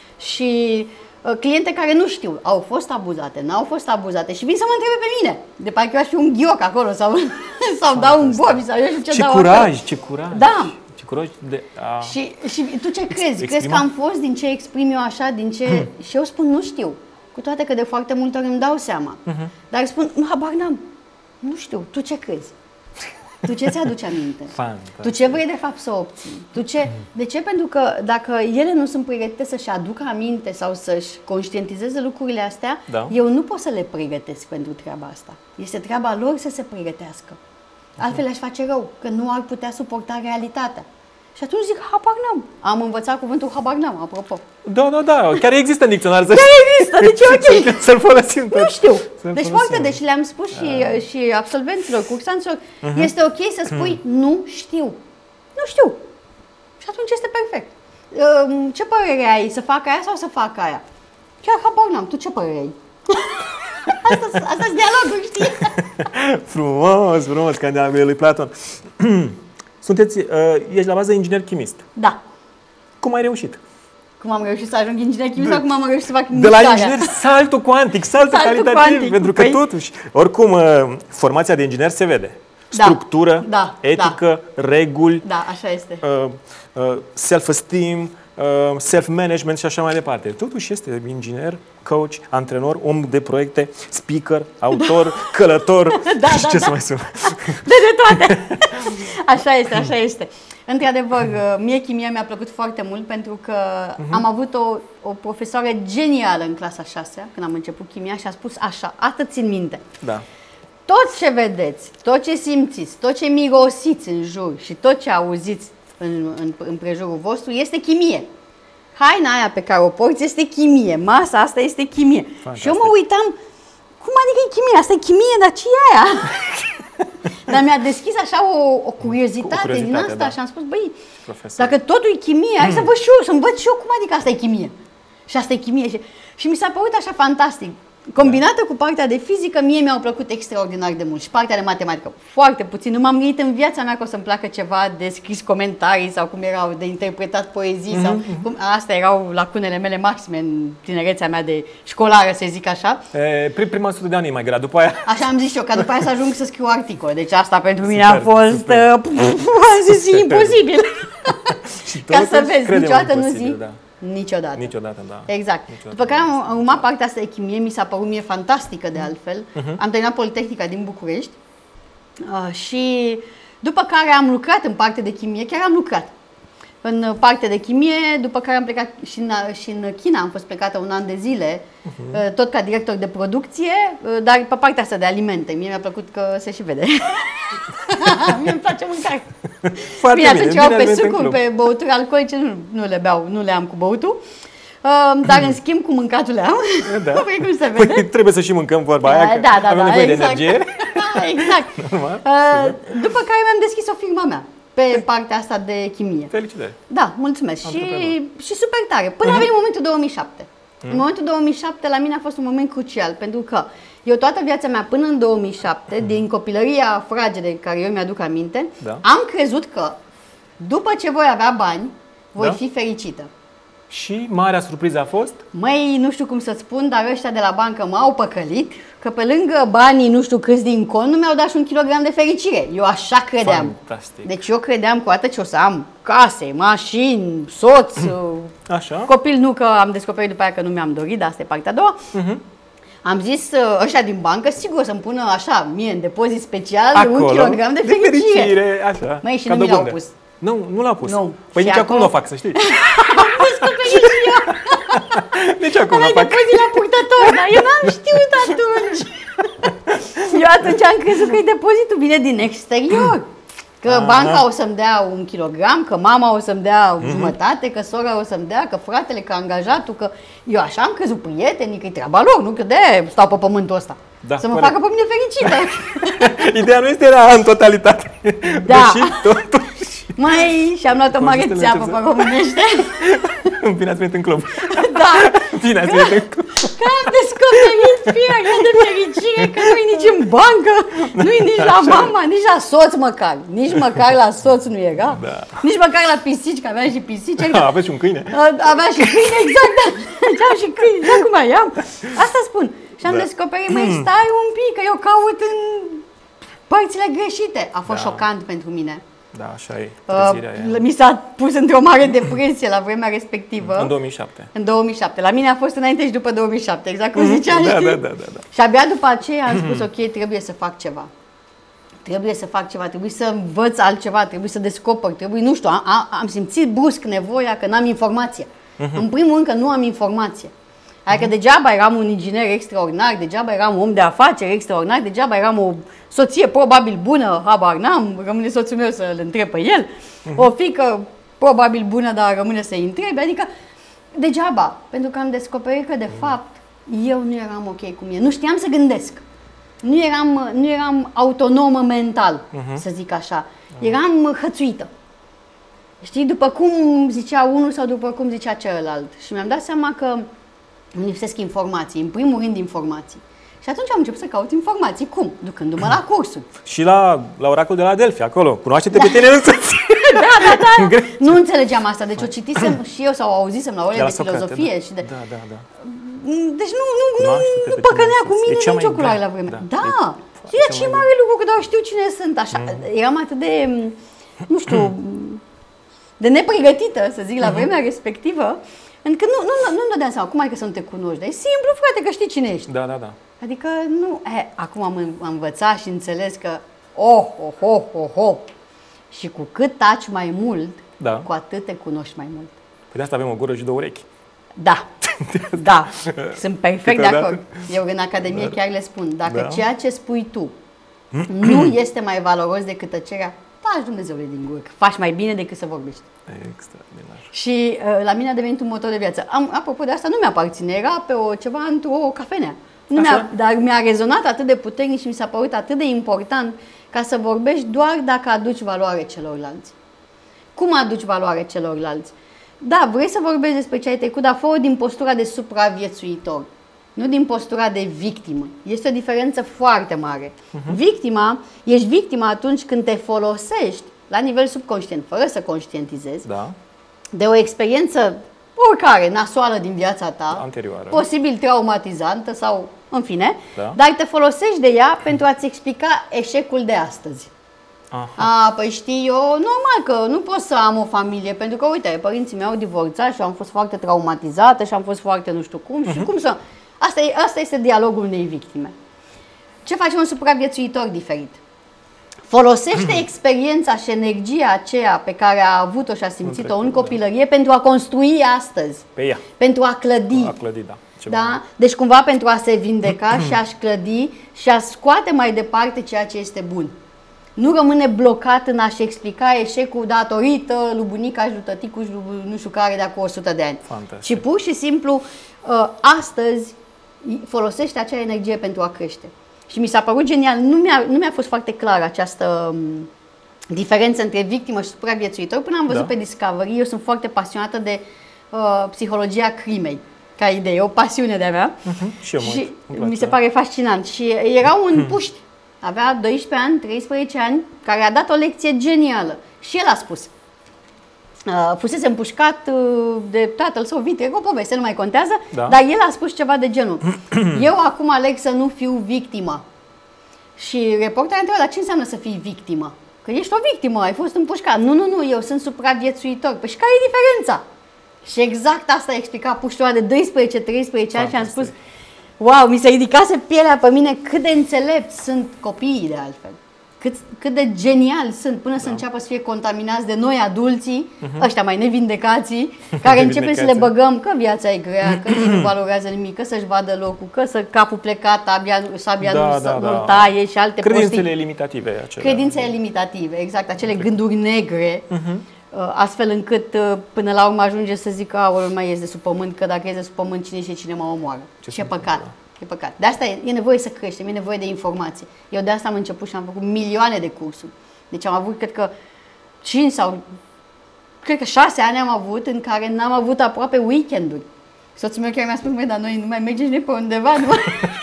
Și uh, cliente care nu știu, au fost abuzate, n-au fost abuzate și vin să mă întrebe pe mine. De parcă eu aș fi un ghioc acolo sau, sau dau un bobi sau eu știu ce, ce dau curaj, acolo. Ce curaj, da. ce curaj de a... Și, și tu ce crezi? Exprima? Crezi că am fost din ce exprim eu așa, din ce... Hmm. Și eu spun, nu știu. Cu toate că de foarte multe ori îmi dau seama. Uh-huh. Dar spun, nu, habar n-am. Nu știu, tu ce crezi? Tu ce ți-aduce aminte? Fantastic. Tu ce vrei de fapt să obții? Tu ce? De ce? Pentru că dacă ele nu sunt pregătite să-și aducă aminte sau să-și conștientizeze lucrurile astea, da. eu nu pot să le pregătesc pentru treaba asta. Este treaba lor să se pregătească. Altfel aș face rău, că nu ar putea suporta realitatea. Și atunci zic, habar n-am. Am învățat cuvântul habar n-am, apropo. Da, da, da, chiar există în dicționar. Chiar există, deci e ok. Să-l folosim tot. Nu știu. Deci foarte, deci le-am spus și, și absolvenților, cursanților, uh-huh. este ok să spui, uh-huh. nu știu. Nu știu. Și atunci este perfect. Ce părere ai? Să fac aia sau să fac aia? Chiar habar n-am. Tu ce părere ai? Asta sunt dialoguri, știi? Frumos, frumos, ca dialogul lui Platon. Sunteți, uh, ești la bază inginer chimist. Da. Cum ai reușit? Cum am reușit să ajung inginer chimist de, sau cum am reușit să fac de la inginer saltul cuantic, saltul, saltul calitativ, cuantic, pentru că păi... totuși, oricum, uh, formația de inginer se vede. Da. Structură, da, etică, da. reguli, da, așa este. Uh, uh, self-esteem, uh, self-management și așa mai departe. Totuși este inginer, coach, antrenor, om de proiecte, speaker, autor, da. călător, da, și da, ce da. să mai sun. De, de toate. Așa este, așa este. Într-adevăr, mie chimia mi-a plăcut foarte mult pentru că uh-huh. am avut o, o profesoară genială în clasa a șasea, când am început chimia, și a spus așa, atât țin minte. Da. Tot ce vedeți, tot ce simțiți, tot ce mirosiți în jur și tot ce auziți în, în, în prejurul vostru este chimie. Haina aia pe care o porți este chimie, masa asta este chimie. Fantastic. Și eu mă uitam, cum adică e chimie? Asta e chimie, dar ce e aia? Dar mi-a deschis așa o, o, curiozitate, o curiozitate din asta da. Și am spus, băi, profesor, dacă totul e chimie, hai mm. să văd și eu, să învăț și eu cum adică asta e chimie. Și asta e chimie. Și, și mi s-a părut așa fantastic. Combinată cu partea de fizică, mie mi-au plăcut extraordinar de mult și partea de matematică foarte puțin. Nu m-am gândit în viața mea că o să-mi placă ceva de scris comentarii sau cum erau, de interpretat poezii mm-hmm. sau cum, astea erau lacunele mele maxime în tinerețea mea de școlară, să zic așa. E, prima sută de ani e mai grea, după aia... Așa am zis eu, ca după aia să ajung să scriu articole. Deci asta pentru mine super, a fost, uh, am zis, super. Imposibil. Ca să vezi, niciodată nu zi. Da. Niciodată. Niciodată, da. Exact. Niciodată. După care am urmat partea asta de chimie, mi s-a părut mie fantastică de altfel. Uh-huh. Am terminat Politehnica din București uh, și după care am lucrat în partea de chimie, chiar am lucrat în partea de chimie, după care am plecat și în, și în China, am fost plecată un an de zile, uh-huh. uh, tot ca director de producție, uh, dar pe partea asta de alimente. Mie mi-a plăcut că se și vede. Mie îmi place mâncare. Foarte bine, atunci erau pe sucuri, pe băuturi alcoolice, nu, nu le beau, nu le am cu băutul. Uh, dar în schimb cu mâncatul le am. Da. Cum se vede. Păi, trebuie să și mâncăm vorba aia, da, da, da, avem da, nevoie exact. de energie. Exact. Normal, uh, după care mi-am deschis o firma mea pe partea asta de chimie. Felicitări. Da, mulțumesc. Și, și super tare. Până uh-huh. a venit momentul două mii șapte. Uh-huh. În momentul două mii șapte la mine a fost un moment crucial, pentru că eu toată viața mea până în două mii șapte, uh-huh. din copilăria fragedă de care eu mi-aduc aminte, da. am crezut că după ce voi avea bani, voi da. fi fericită. Și marea surpriză a fost? Măi, nu știu cum să-ți spun, dar ăștia de la bancă m-au păcălit, că pe lângă banii nu știu câți din cont, nu mi-au dat și un kilogram de fericire. Eu așa credeam. Fantastic. Deci eu credeam cu atât ce o să am case, mașini, soț, așa. Copil nu, că am descoperit după aia că nu mi-am dorit, dar asta e partea a doua. Uh-huh. Am zis ăștia din bancă, sigur să-mi pună așa, mie în depozit special, acolo, un kilogram de fericire. De fericire așa, măi, și nu mi l-au pus. Nu, nu l-a pus. Nu. Păi nici acum nu o fac, să știi. Am descoperit și eu. Nici acum nu o fac. Depozit la purtător, dar eu n-am știut atunci. Eu atunci am crezut că depozitul vine din exterior. Că Aha. banca o să-mi dea un kilogram, că mama o să-mi dea mm-hmm. jumătate, că sora o să-mi dea, că fratele, că angajatul, că... Eu așa am crezut, prietenii, că e treaba lor, nu că de stau pe pământul ăsta. Da, să mă corect. facă pe mine fericită. Ideea nu este era în totalitate. Da. Deși totuși... Mai și am luat o mare țeapă pe românește. Bine ați venit în club. Da. Bine ați venit în club. Că am descoperit firea de fericire, că nu-i nici în bancă, nu-i nici la mama, nici la soț măcar. Nici măcar la soț nu era. Da. Nici măcar la pisici, că aveam și pisici. Da, aveți și un câine. Avea și câine, exact, da. Aveam și câine, și acum i-am. Asta spun. Și am da. descoperit, mai stai un pic, că eu caut în părțile greșite. A fost da. șocant pentru mine. Da, așa e. Uh, mi s-a pus într-o mare depresie la vremea respectivă. În două mii șapte. În două mii șapte. La mine a fost înainte și după două mii șapte, exact cum ziceam. Da, da, da, da, da. Și abia după aceea am spus, ok, trebuie să fac ceva. Trebuie să fac ceva, trebuie să învăț altceva, trebuie să descoper, trebuie, nu știu, am, am simțit brusc nevoia că n-am informație. Uh-huh. În primul rând că nu am informație. Adică degeaba eram un inginer extraordinar, degeaba eram un om de afaceri extraordinar, degeaba eram o soție probabil bună, habar n-am, rămâne soțul meu să-l întreb pe el, uh-huh. o fiică probabil bună, dar rămâne să-i întrebe, adică degeaba, pentru că am descoperit că de fapt eu nu eram ok cu mine, nu știam să gândesc, nu eram, nu eram autonomă mental, uh-huh. să zic așa, eram hățuită. Știi, după cum zicea unul sau după cum zicea celălalt. Și mi-am dat seama că îmi lipsesc informații, în primul rând informații. Și atunci am început să caut informații. Cum? Ducându-mă la cursuri. Și la, la oracolul de la Delphi, acolo. Cunoaște-te pe tine însăți. Da, da, da. Nu înțelegeam asta. Deci o citisem și eu sau o auzisem la ore de, de filozofie. Da. Și de... Da, da, da. Deci nu, nu, nu, nu păcănea cu mine nici o culoare la vreme. Da. da. Și e ce mare lucru, că doar știu cine sunt. Așa. Mm. Eram atât de, nu știu, de nepregătită, să zic, la vremea mm-hmm. respectivă. Pentru că nu, nu, nu, nu-mi dădeam seama, cum ai că să nu te cunoști? Dar e simplu, frate, că știi cine ești. Da, da, da. Adică nu, he, acum am, am învățat și înțeles că, oh, oh, oh, oh, oh. Și cu cât taci mai mult, da. cu atât te cunoști mai mult. Păi de asta avem o gură și două urechi. Da, da, sunt perfect de acord. Eu în Academie chiar le spun, dacă da. ceea ce spui tu nu este mai valoros decât tăcerea, taci Dumnezeule din gură, faci mai bine decât să vorbești. Extraordinar. Și uh, la mine a devenit un motor de viață. Am, apropo de asta, nu mi-aparține, era pe o, ceva într-o cafenea. Nu mi-a, dar mi-a rezonat atât de puternic și mi s-a părut atât de important ca să vorbești doar dacă aduci valoare celorlalți. Cum aduci valoare celorlalți? Da, vrei să vorbești despre ce ai trecut, dar fă-o din postura de supraviețuitor. nu din postura de victimă. Este o diferență foarte mare. Uh-huh. Victima, ești victima atunci când te folosești la nivel subconștient, fără să conștientizezi, da. de o experiență oricare, nasoală din viața ta, anterioară, posibil traumatizantă sau, în fine, da. dar te folosești de ea pentru a-ți explica eșecul de astăzi. Aha. A, păi știi, eu normal că nu pot să am o familie, pentru că, uite, părinții mei au divorțat și am fost foarte traumatizată și am fost foarte nu știu cum uh-huh. și cum să... Asta, e, asta este dialogul unei victime. Ce face un supraviețuitor diferit? Folosește experiența și energia aceea pe care a avut-o și a simțit-o în copilărie pentru a construi astăzi. Pe ea. Pentru a clădi. A clădi, da. Da? Deci cumva pentru a se vindeca și a-și clădi și a scoate mai departe ceea ce este bun. Nu rămâne blocat în a-și explica eșecul datorită lui bunica și lui tăticul și lui nu știu care de acum o sută de ani. Fantastic. Și pur și simplu astăzi folosește acea energie pentru a crește. Și mi s-a părut genial, nu mi-a, nu mi-a fost foarte clar această um, diferență între victimă și supraviețuitor până am văzut da. pe Discovery. Eu sunt foarte pasionată de uh, psihologia crimei, ca idee, o pasiune de-a mea. Uh-huh. Și, eu și mult, mi se pare fascinant. Și era un puști, avea doisprezece ani, treisprezece ani, care a dat o lecție genială. Și el a spus, uh, fusese împușcat uh, de tatăl său vitreg, o poveste, nu mai contează, da. dar el a spus ceva de genul, eu acum aleg să nu fiu victimă. Și reporterul a întrebat, dar ce înseamnă să fii victimă? Că ești o victimă, ai fost împușcat. Nu, nu, nu, eu sunt supraviețuitor. Păi și care e diferența? Și exact asta a explicat puștul ăla de doisprezece treisprezece ani și am spus, wow, mi se ridicase pielea pe mine cât de înțelepți sunt copiii de altfel. Cât, cât de geniali sunt până da. să înceapă să fie contaminați de noi adulții, uh-huh. ăștia mai nevindecații, care începem să le băgăm că viața e grea, că nu valorează nimic, că să-și vadă locul, că să capul plecat, abia, sabia da, nu, da, nu da. taie și alte Credințele prostii. limitative. Acelea. Credințele limitative, exact, acele gânduri negre, uh-huh. astfel încât până la urmă ajunge să zică, aoleu, nu mai ies de sub pământ, că dacă ies de sub pământ, cine și cine mă omoară. Ce, Ce păcat. Da. E păcat. De asta e, e nevoie să creștem, e nevoie de informație. Eu de asta am început și am făcut milioane de cursuri. Deci am avut, cred că, cinci sau, cred că șase ani am avut în care n-am avut aproape weekenduri. Soțul meu chiar mi-a spus, măi, dar noi nu mai mergem nici pe undeva, nu?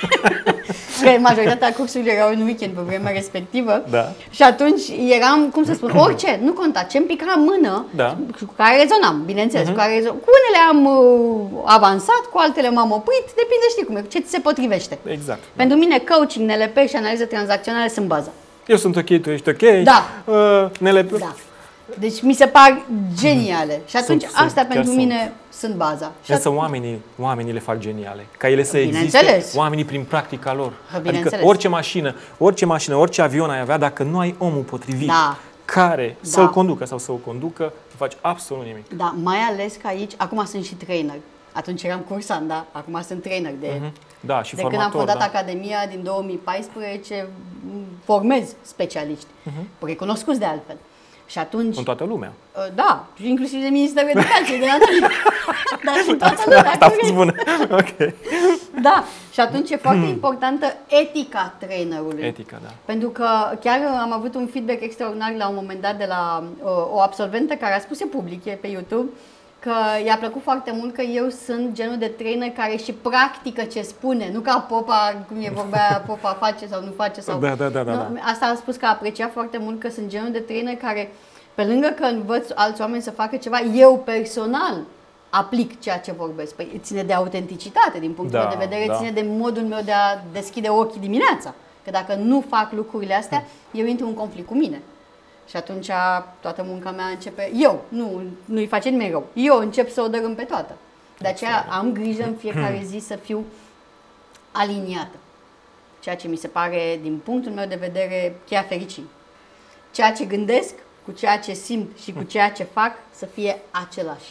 Că majoritatea cursurilor erau în weekend pe vremea respectivă. Da. Și atunci eram, cum să spun, orice, nu conta, ce-mi pica în mână, da. cu care rezonam, bineînțeles, uh-huh. cu care rezonam. Cu unele am uh, avansat, cu altele m-am oprit, depinde, știi cum e, ce ți se potrivește. Exact. Pentru da. mine, coaching, N L P și analize tranzacționale sunt baza. Eu sunt ok, tu ești ok. Da. Uh, N L P. Da. Deci mi se par geniale. Și atunci sunt, astea sunt, pentru mine sunt. sunt baza. Însă oamenii, oamenii le fac geniale. Ca ele să existe, oamenii prin practica lor. Adică orice mașină, orice mașină, orice avion ai avea, dacă nu ai omul potrivit da. care da. să-l conducă sau să o conducă, nu faci absolut nimic. Da, mai ales că aici, acum sunt și trainer. Atunci eram cursant, da? Acum sunt trainer de, uh-huh. da, și de formator, când am fondat da. Academia din două mii paisprezece, formez specialiști, uh-huh. recunoscuți de altfel. Și atunci... În toată lumea. Da, inclusiv de Ministerul Educației, de atunci. Dar și toată lumea. Asta a fost bună. Okay. Da, și atunci e foarte importantă etica trainerului. Etica, da. Pentru că chiar am avut un feedback extraordinar la un moment dat de la o, o absolventă care a spus public pe YouTube că i-a plăcut foarte mult că eu sunt genul de trainer care și practică ce spune, nu ca popa, cum e vorbea, popa face sau nu face. Sau, da, da, da, da, da. Asta a spus că a apreciat foarte mult că sunt genul de trainer care, pe lângă că învăț alți oameni să facă ceva, eu personal aplic ceea ce vorbesc. Păi ține de autenticitate, din punctul da, meu de vedere, da. ține de modul meu de a deschide ochii dimineața. Că dacă nu fac lucrurile astea, eu intru în conflict cu mine. Și atunci toată munca mea începe, eu, nu, nu-i face nimeni rău, eu încep să o dărâm pe toată. De aceea am grijă în fiecare zi să fiu aliniată. Ceea ce mi se pare, din punctul meu de vedere, cheia fericii. Ceea ce gândesc, cu ceea ce simt și cu ceea ce fac să fie același.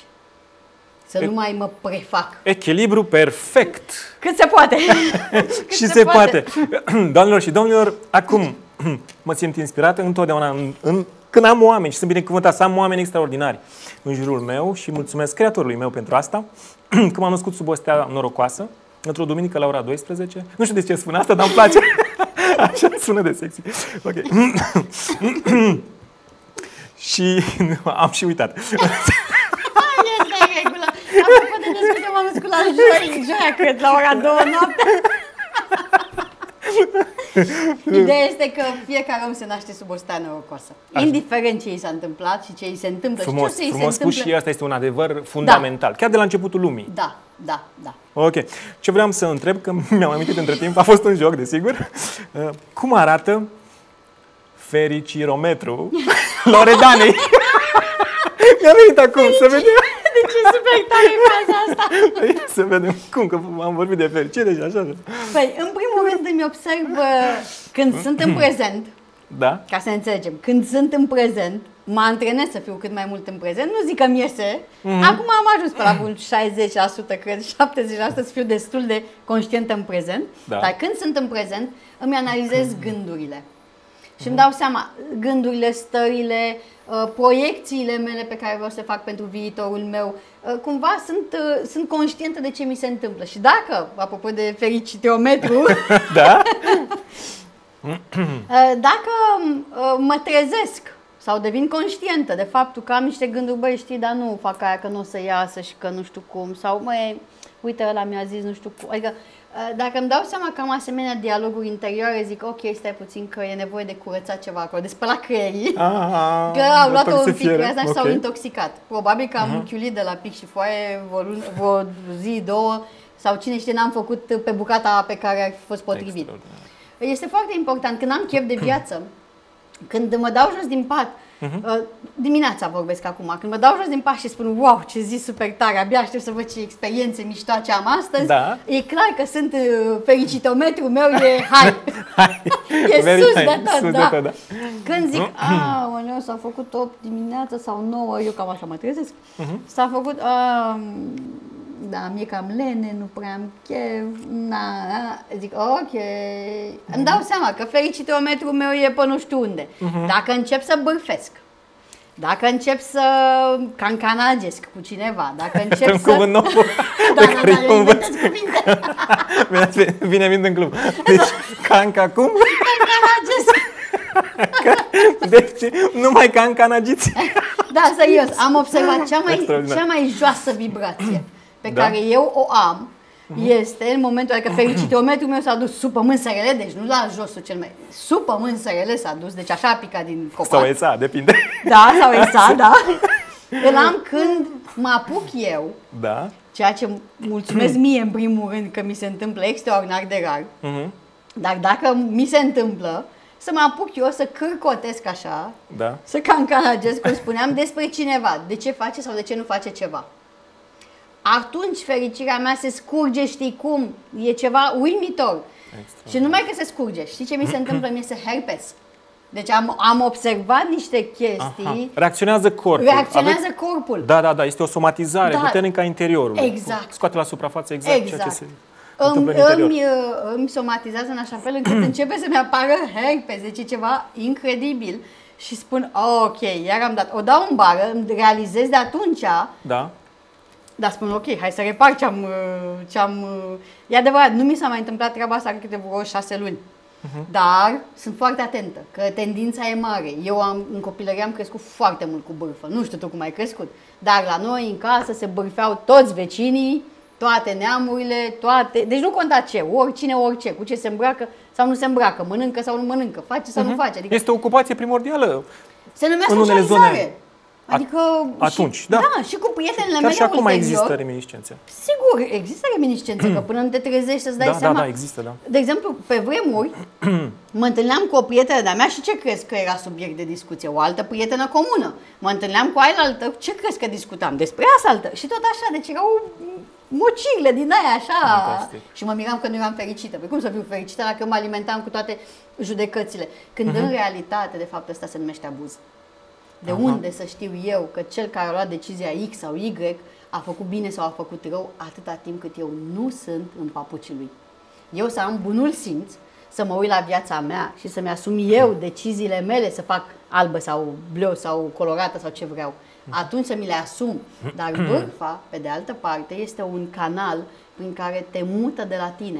Să nu mai mă prefac. Echilibru perfect. Cât se poate. Cât și se, se poate. poate. Doamnelor și domnilor, acum mă simt inspirată întotdeauna în, în, când am oameni și sunt binecuvântat să am oameni extraordinari în jurul meu și mulțumesc creatorului meu pentru asta, că m-am născut sub o stea norocoasă, într-o duminică la ora douăsprezece. Nu știu de ce spun asta, dar îmi place. Așa sună de sexy. Ok. Și am și uitat. Apropo de descute, m-am sculat joi, joia, cred, la ora două noapte. Ideea este că fiecare om se naște sub o stare norocoasă. Așa. Indiferent ce i s-a întâmplat și ce i se întâmplă. Frumos, și ce frumos se întâmplă... spus și asta este un adevăr fundamental, da. Chiar de la începutul lumii. Da, da, da. Ok. Ce vreau să întreb, că mi-am amintit între timp, a fost un joc, desigur. Cum arată fericirometru Loredanei? Mi-a venit acum Ferici... să vedem. Deci e super tare faza asta. Păi, să vedem cum, că am vorbit de fericire și așa. Păi, în primul rând îmi observ când sunt în prezent, da? Ca să înțelegem, când sunt în prezent, mă antrenez să fiu cât mai mult în prezent, nu zic că mi iese, mm-hmm. Acum am ajuns pe la șaizeci la sută, cred, șaptezeci la sută să fiu destul de conștientă în prezent, da. Dar când sunt în prezent, îmi analizez gândurile. Și îmi dau seama, gândurile, stările, proiecțiile mele pe care vreau să le fac pentru viitorul meu, cumva sunt, sunt conștientă de ce mi se întâmplă. Și dacă, apropo de fericitometru, da? Dacă mă trezesc sau devin conștientă de faptul că am niște gânduri, băi, știi, dar nu fac aia că nu o să iasă și că nu știu cum, sau măi, uite, ăla mi-a zis nu știu cum, adică dacă îmi dau seama că am asemenea dialoguri interioare, zic, ok, stai puțin că e nevoie de curățat ceva acolo, de spălat creierii, aha, că au luat-o un pic creaza și okay. S-au intoxicat. Probabil că am uh-huh. chiulit de la pic și foaie o zi, două, sau cine știe, n-am făcut pe bucata pe care ar fi fost potrivit. Este foarte important, când am chef de viață, când mă dau jos din pat, uh-huh. dimineața vorbesc acum, când mă dau jos din pat și spun, wow, ce zi super tare, abia aștept să văd ce experiențe miștoace am astăzi, da. E clar că sunt fericitometrul meu, e hai, e Very sus, high. de tot, sus da. de tot, da. Când zic, aoleu, s-a făcut opt dimineața sau nouă, eu cam așa mă trezesc, uh-huh. S-a făcut... Uh, da, mi-e cam lene, nu prea am chef, na, zic, ok, mm-hmm. Îmi dau seama că fericitometrul meu e pe nu știu unde. Mm-hmm. Dacă încep să bârfesc, dacă încep să cancanagesc cu cineva, dacă încep să... cuvânt nou da, pe care îi inventez cuvinte. Vine mint în club. Deci, canca cum? Cancanagesc. Deci, numai cancanagiți. Da, serios, am observat cea mai, cea mai joasă vibrație pe da? Care eu o am, este în momentul în care fericitometrul meu s-a dus sub pământ sărele, deci nu la josul cel mai... Sub pământ sărele s-a dus, deci așa a picat din copac. Sau eța, depinde. Da, sau eța, da. Îl am când mă apuc eu, da. Ceea ce mulțumesc mie în primul rând că mi se întâmplă extraordinar de rar, uh-huh. Dar dacă mi se întâmplă, să mă apuc eu să cârcotesc așa, da. Să cancanagesc, cum spuneam, despre cineva, de ce face sau de ce nu face ceva. Atunci fericirea mea se scurge, știi cum? E ceva uimitor. Extra. Și numai că se scurge. Știi ce mi se întâmplă? Mi este herpes. Deci am, am observat niște chestii. Aha. Reacționează corpul. Reacționează Ave... corpul. Da, da, da. Este o somatizare da. Puternică a interiorului. Exact. Scoate la suprafață exact, exact. Ceea ce se îmi, întâmplă în interior. Îmi, îmi somatizează în așa fel încât începe să-mi apară herpes. Deci e ceva incredibil. Și spun, oh, ok, iar am dat. O dau în bară, îmi realizez de atunci... Da. Dar spun, ok, hai să repar ce-am... ce-am e adevărat, nu mi s-a mai întâmplat treaba asta câte vreo șase luni. Uh-huh. Dar sunt foarte atentă, că tendința e mare. Eu am, în copilărie am crescut foarte mult cu bârfă. Nu știu tu cum ai crescut. Dar la noi, în casă, se bârfeau toți vecinii, toate neamurile, toate... Deci nu conta ce, oricine, orice, cu ce se îmbracă sau nu se îmbracă, mănâncă sau nu mănâncă, face sau uh-huh. nu face. Adică este o ocupație primordială. Se numea socializare. Adică atunci, și, da. Da, și cu prietenele mele ulterior. Chiar și acum ulterior, există reminiscențe. Sigur, există reminiscențe, că până nu te trezești să-ți dai da, seama. Da, da, există, da. De exemplu, pe vremuri, mă întâlneam cu o prietenă de-a mea și ce crezi că era subiect de discuție? O altă prietenă comună. Mă întâlneam cu ailaltă, ce crezi că discutam? Despre asaltă. Și tot așa, deci erau mocirle din aia, așa. Fantastic. Și mă miram că nu eram fericită. Păi cum să fiu fericită dacă mă alimentam cu toate judecățile? Când uh-huh. în realitate, de fapt, ăsta se numește abuz. De Aha. unde să știu eu că cel care a luat decizia X sau Y a făcut bine sau a făcut rău atâta timp cât eu nu sunt în papucii lui. Eu să am bunul simț, să mă uit la viața mea și să-mi asum eu deciziile mele, să fac albă sau bleu sau colorată sau ce vreau. Atunci să mi le asum. Dar bârfa, pe de altă parte, este un canal prin care te mută de la tine.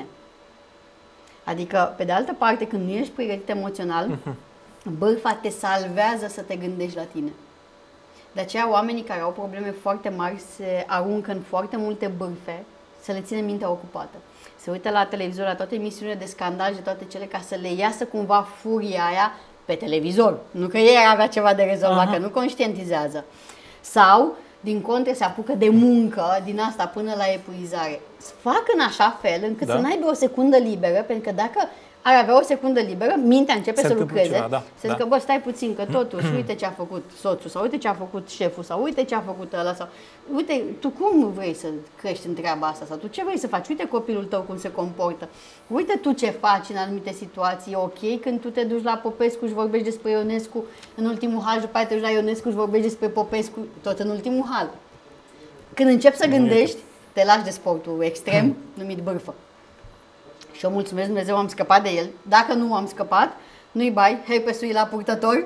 Adică, pe de altă parte, când nu ești pregătit emoțional, bârfa te salvează să te gândești la tine. De aceea oamenii care au probleme foarte mari se aruncă în foarte multe bârfe să le ține mintea ocupată. Se uită la televizor, la toate emisiunile de scandal și toate cele, ca să le iasă cumva furia aia pe televizor. Nu că ei ar avea ceva de rezolvat, Aha. că nu conștientizează. Sau, din contră, se apucă de muncă din asta până la epuizare. Fac în așa fel încât da. să n-aibă o secundă liberă, pentru că dacă ar avea o secundă liberă, mintea începe se să lucreze, ceva, da, să da. zică, bă, stai puțin, că totuși, uite ce a făcut soțul, sau uite ce a făcut șeful, sau uite ce a făcut ăla, sau uite, tu cum vrei să crești în treaba asta, sau tu ce vrei să faci, uite copilul tău cum se comportă, uite tu ce faci în anumite situații, ok, când tu te duci la Popescu și vorbești despre Ionescu în ultimul hal, după aia te duci la Ionescu și vorbești despre Popescu, tot în ultimul hal. Când începi să gândești, te lași de sportul extrem, numit bârfă. Și eu mulțumesc Dumnezeu, am scăpat de el. Dacă nu am scăpat, nu-i bai, herpesul e la purtător.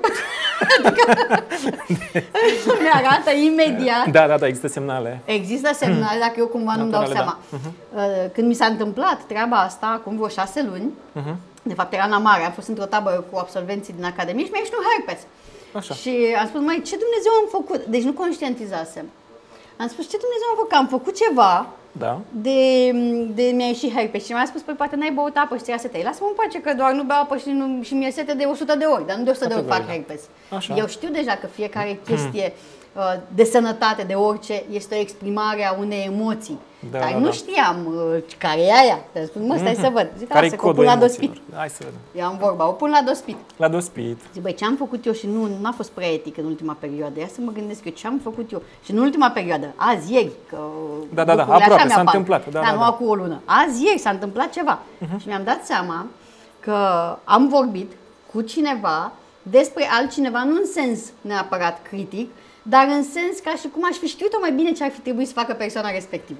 Mi-arată imediat. Da, da, da, există semnale. Există semnale, dacă eu cumva nu-mi dau seama. Da. Uh-huh. Când mi s-a întâmplat treaba asta, acum vreo șase luni, uh-huh. de fapt era în mare, am fost într-o tabără cu absolvenții din Academie și mi-a ieșit un herpes. Așa. Și am spus, măi, ce Dumnezeu am făcut? Deci nu conștientizasem. Am spus, ce Dumnezeu am făcut? Că am făcut ceva. Da. De, de mi-a ieșit herpes și mi-a spus, păi poate n-ai băut apă și ți-era sete. Lasă-mă în pace că doar nu beau apă și, nu, și mi-e sete de o sută de ori, dar nu de o sută de ori fac herpes. Așa. Eu știu deja că fiecare chestie uh, de sănătate, de orice, este o exprimare a unei emoții. Da, dar da, nu da. știam uh, care e aia. Dar spun, mă, stai să văd. Zic, care să pun la dospit. Hai să vedem. Eu am vorba, o pun la dospit. La dospit. Zic, băi, ce am făcut eu și nu n-a fost prea etic în ultima perioadă. Ia să mă gândesc eu ce am făcut eu. Și în ultima perioadă, azi, ieri, că da, da, da, aproape, s-a întâmplat. Da, da, da, nu da. acum o lună. Azi, ieri s-a întâmplat ceva. Uh-huh. Și mi-am dat seama că am vorbit cu cineva despre altcineva, nu în sens neapărat critic, dar în sens ca și cum aș fi știut-o mai bine ce ar fi trebuit să facă persoana respectivă.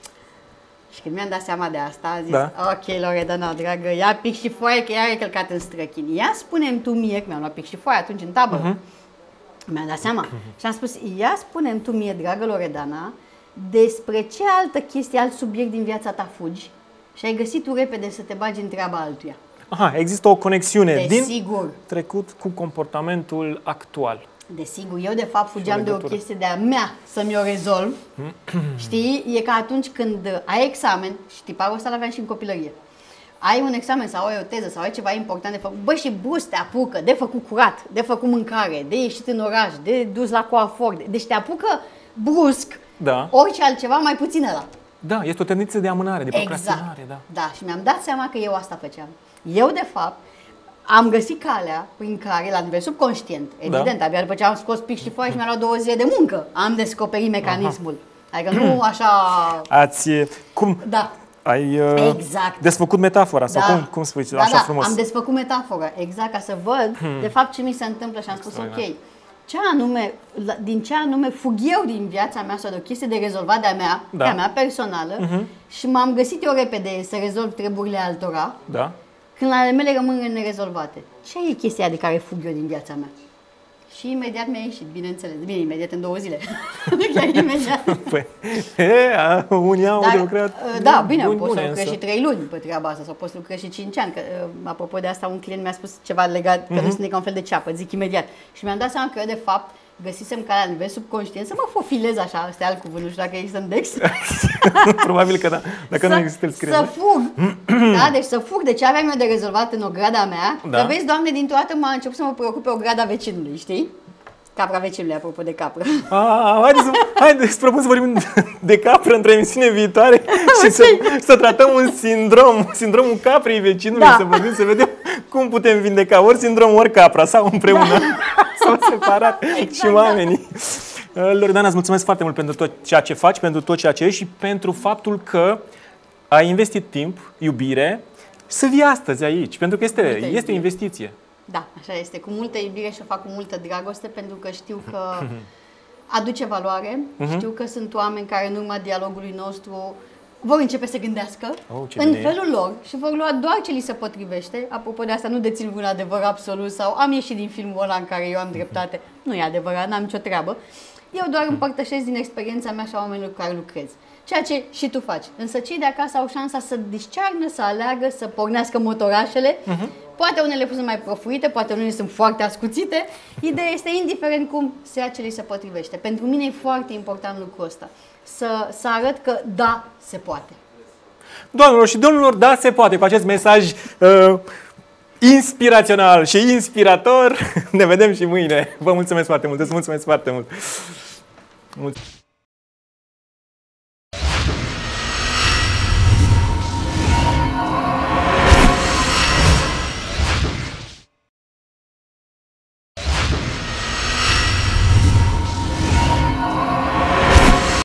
Și când mi-am dat seama de asta, am zis, da. ok, Loredana, dragă, ia pic și foaie, că ea e călcat în străchini. Ia spune-mi tu mie, că mi-am luat pic și foaie atunci în tabără, uh-huh. mi-am dat seama. Uh-huh. Și am spus, ia spune-mi tu mie, dragă Loredana, despre ce altă chestie, alt subiect din viața ta fugi și ai găsit tu repede să te bagi în treaba altuia. Aha, există o conexiune de din sigur. trecut cu comportamentul actual. Desigur, eu de fapt fugeam de o chestie de-a mea să mi-o rezolv. Știi, e ca atunci când ai examen, și tiparul ăsta l-aveam și în copilărie. Ai un examen sau ai o teză sau ai ceva important de făcut, bă, și bus te apucă de făcut curat, de făcut mâncare, de ieșit în oraș, de dus la coafor, deci te apucă brusc da. orice altceva, mai puțin ăla. Da, este o tendință de amânare, de procrastinare. Exact. Da. da, și mi-am dat seama că eu asta făceam. Eu, de fapt, am găsit calea prin care, la nivel subconștient, evident, da. abia după ce am scos pic și foaie și mi-a luat două zile de muncă, am descoperit mecanismul. Aha. Adică nu așa... Ați... Cum? Da. Ai uh, exact. desfăcut metafora, sau da. cum, cum spui, da, așa da, frumos. am desfăcut metafora, exact, ca să văd, hmm. de fapt, ce mi se întâmplă și am spus, ok, ce anume, din ce anume fug eu din viața mea sau de o chestie de rezolvat de-a mea, da. de-a mea personală, uh-huh. și m-am găsit eu repede să rezolv treburile altora, da. când ale mele rămân nerezolvate. Ce e chestia de care fug eu din viața mea? Și imediat mi-a ieșit, bineînțeles. Bine, imediat în două zile. Chiar imediat. Păi, e, a, unii au de lucrat. Da, bine, bun, poți să lucrezi și trei luni pe treaba asta, sau poți să lucrezi și cinci ani. Că, apropo de asta, un client mi-a spus ceva legat, că uh-huh. nu sunt ca un fel de ceapă, zic imediat. Și mi-am dat seama că eu, de fapt, găsisem ca la nivel subconștient să mă fofilez așa, ăsta e alt cuvânt, nu știu dacă există în Dex. Probabil că da, dacă să, nu există, îl scrie. Să fug, da, deci să fug de ce aveam eu de rezolvat în ograda mea, da. Că vezi, Doamne, dintr-o dată m-a început să mă preocupe ograda vecinului, știi? Capra vecinului, apropo de capră. Ah, haide să, haide, îți propun să vorbim de capră într-o emisiune viitoare și să, să tratăm un sindrom, sindromul caprii vecinului, da. Să vorbim, să vedem cum putem vindeca ori sindrom, ori capra, sau împreună, da. Sau separat, exact, și oamenii. Da. Loredana, îți mulțumesc foarte mult pentru tot ceea ce faci, pentru tot ceea ce ești și pentru faptul că ai investit timp, iubire, să vii astăzi aici, pentru că este, este o investiție. Da, așa este, cu multă iubire și o fac cu multă dragoste, pentru că știu că aduce valoare, uh-huh. știu că sunt oameni care în urma dialogului nostru vor începe să gândească oh, în felul lor și vor lua doar ce li se potrivește. Apropo de asta, nu dețin un adevăr absolut sau am ieșit din filmul ăla în care eu am dreptate. Nu e adevărat, n-am nicio treabă. Eu doar împărtășesc din experiența mea și a oamenilor cu care lucrez. Ceea ce și tu faci. Însă cei de acasă au șansa să discearnă, să aleagă, să pornească motorașele. Uh-huh. Poate unele sunt mai profuite, poate unele sunt foarte ascuțite. Ideea este, indiferent cum, să ia ce li se potrivește. Pentru mine e foarte important lucrul ăsta. Să, să arăt că da, se poate. Doamnelor și domnilor, da, se poate. Cu acest mesaj uh, inspirațional și inspirator, ne vedem și mâine. Vă mulțumesc foarte mult. Îți mulțumesc foarte mult. Mulțumesc.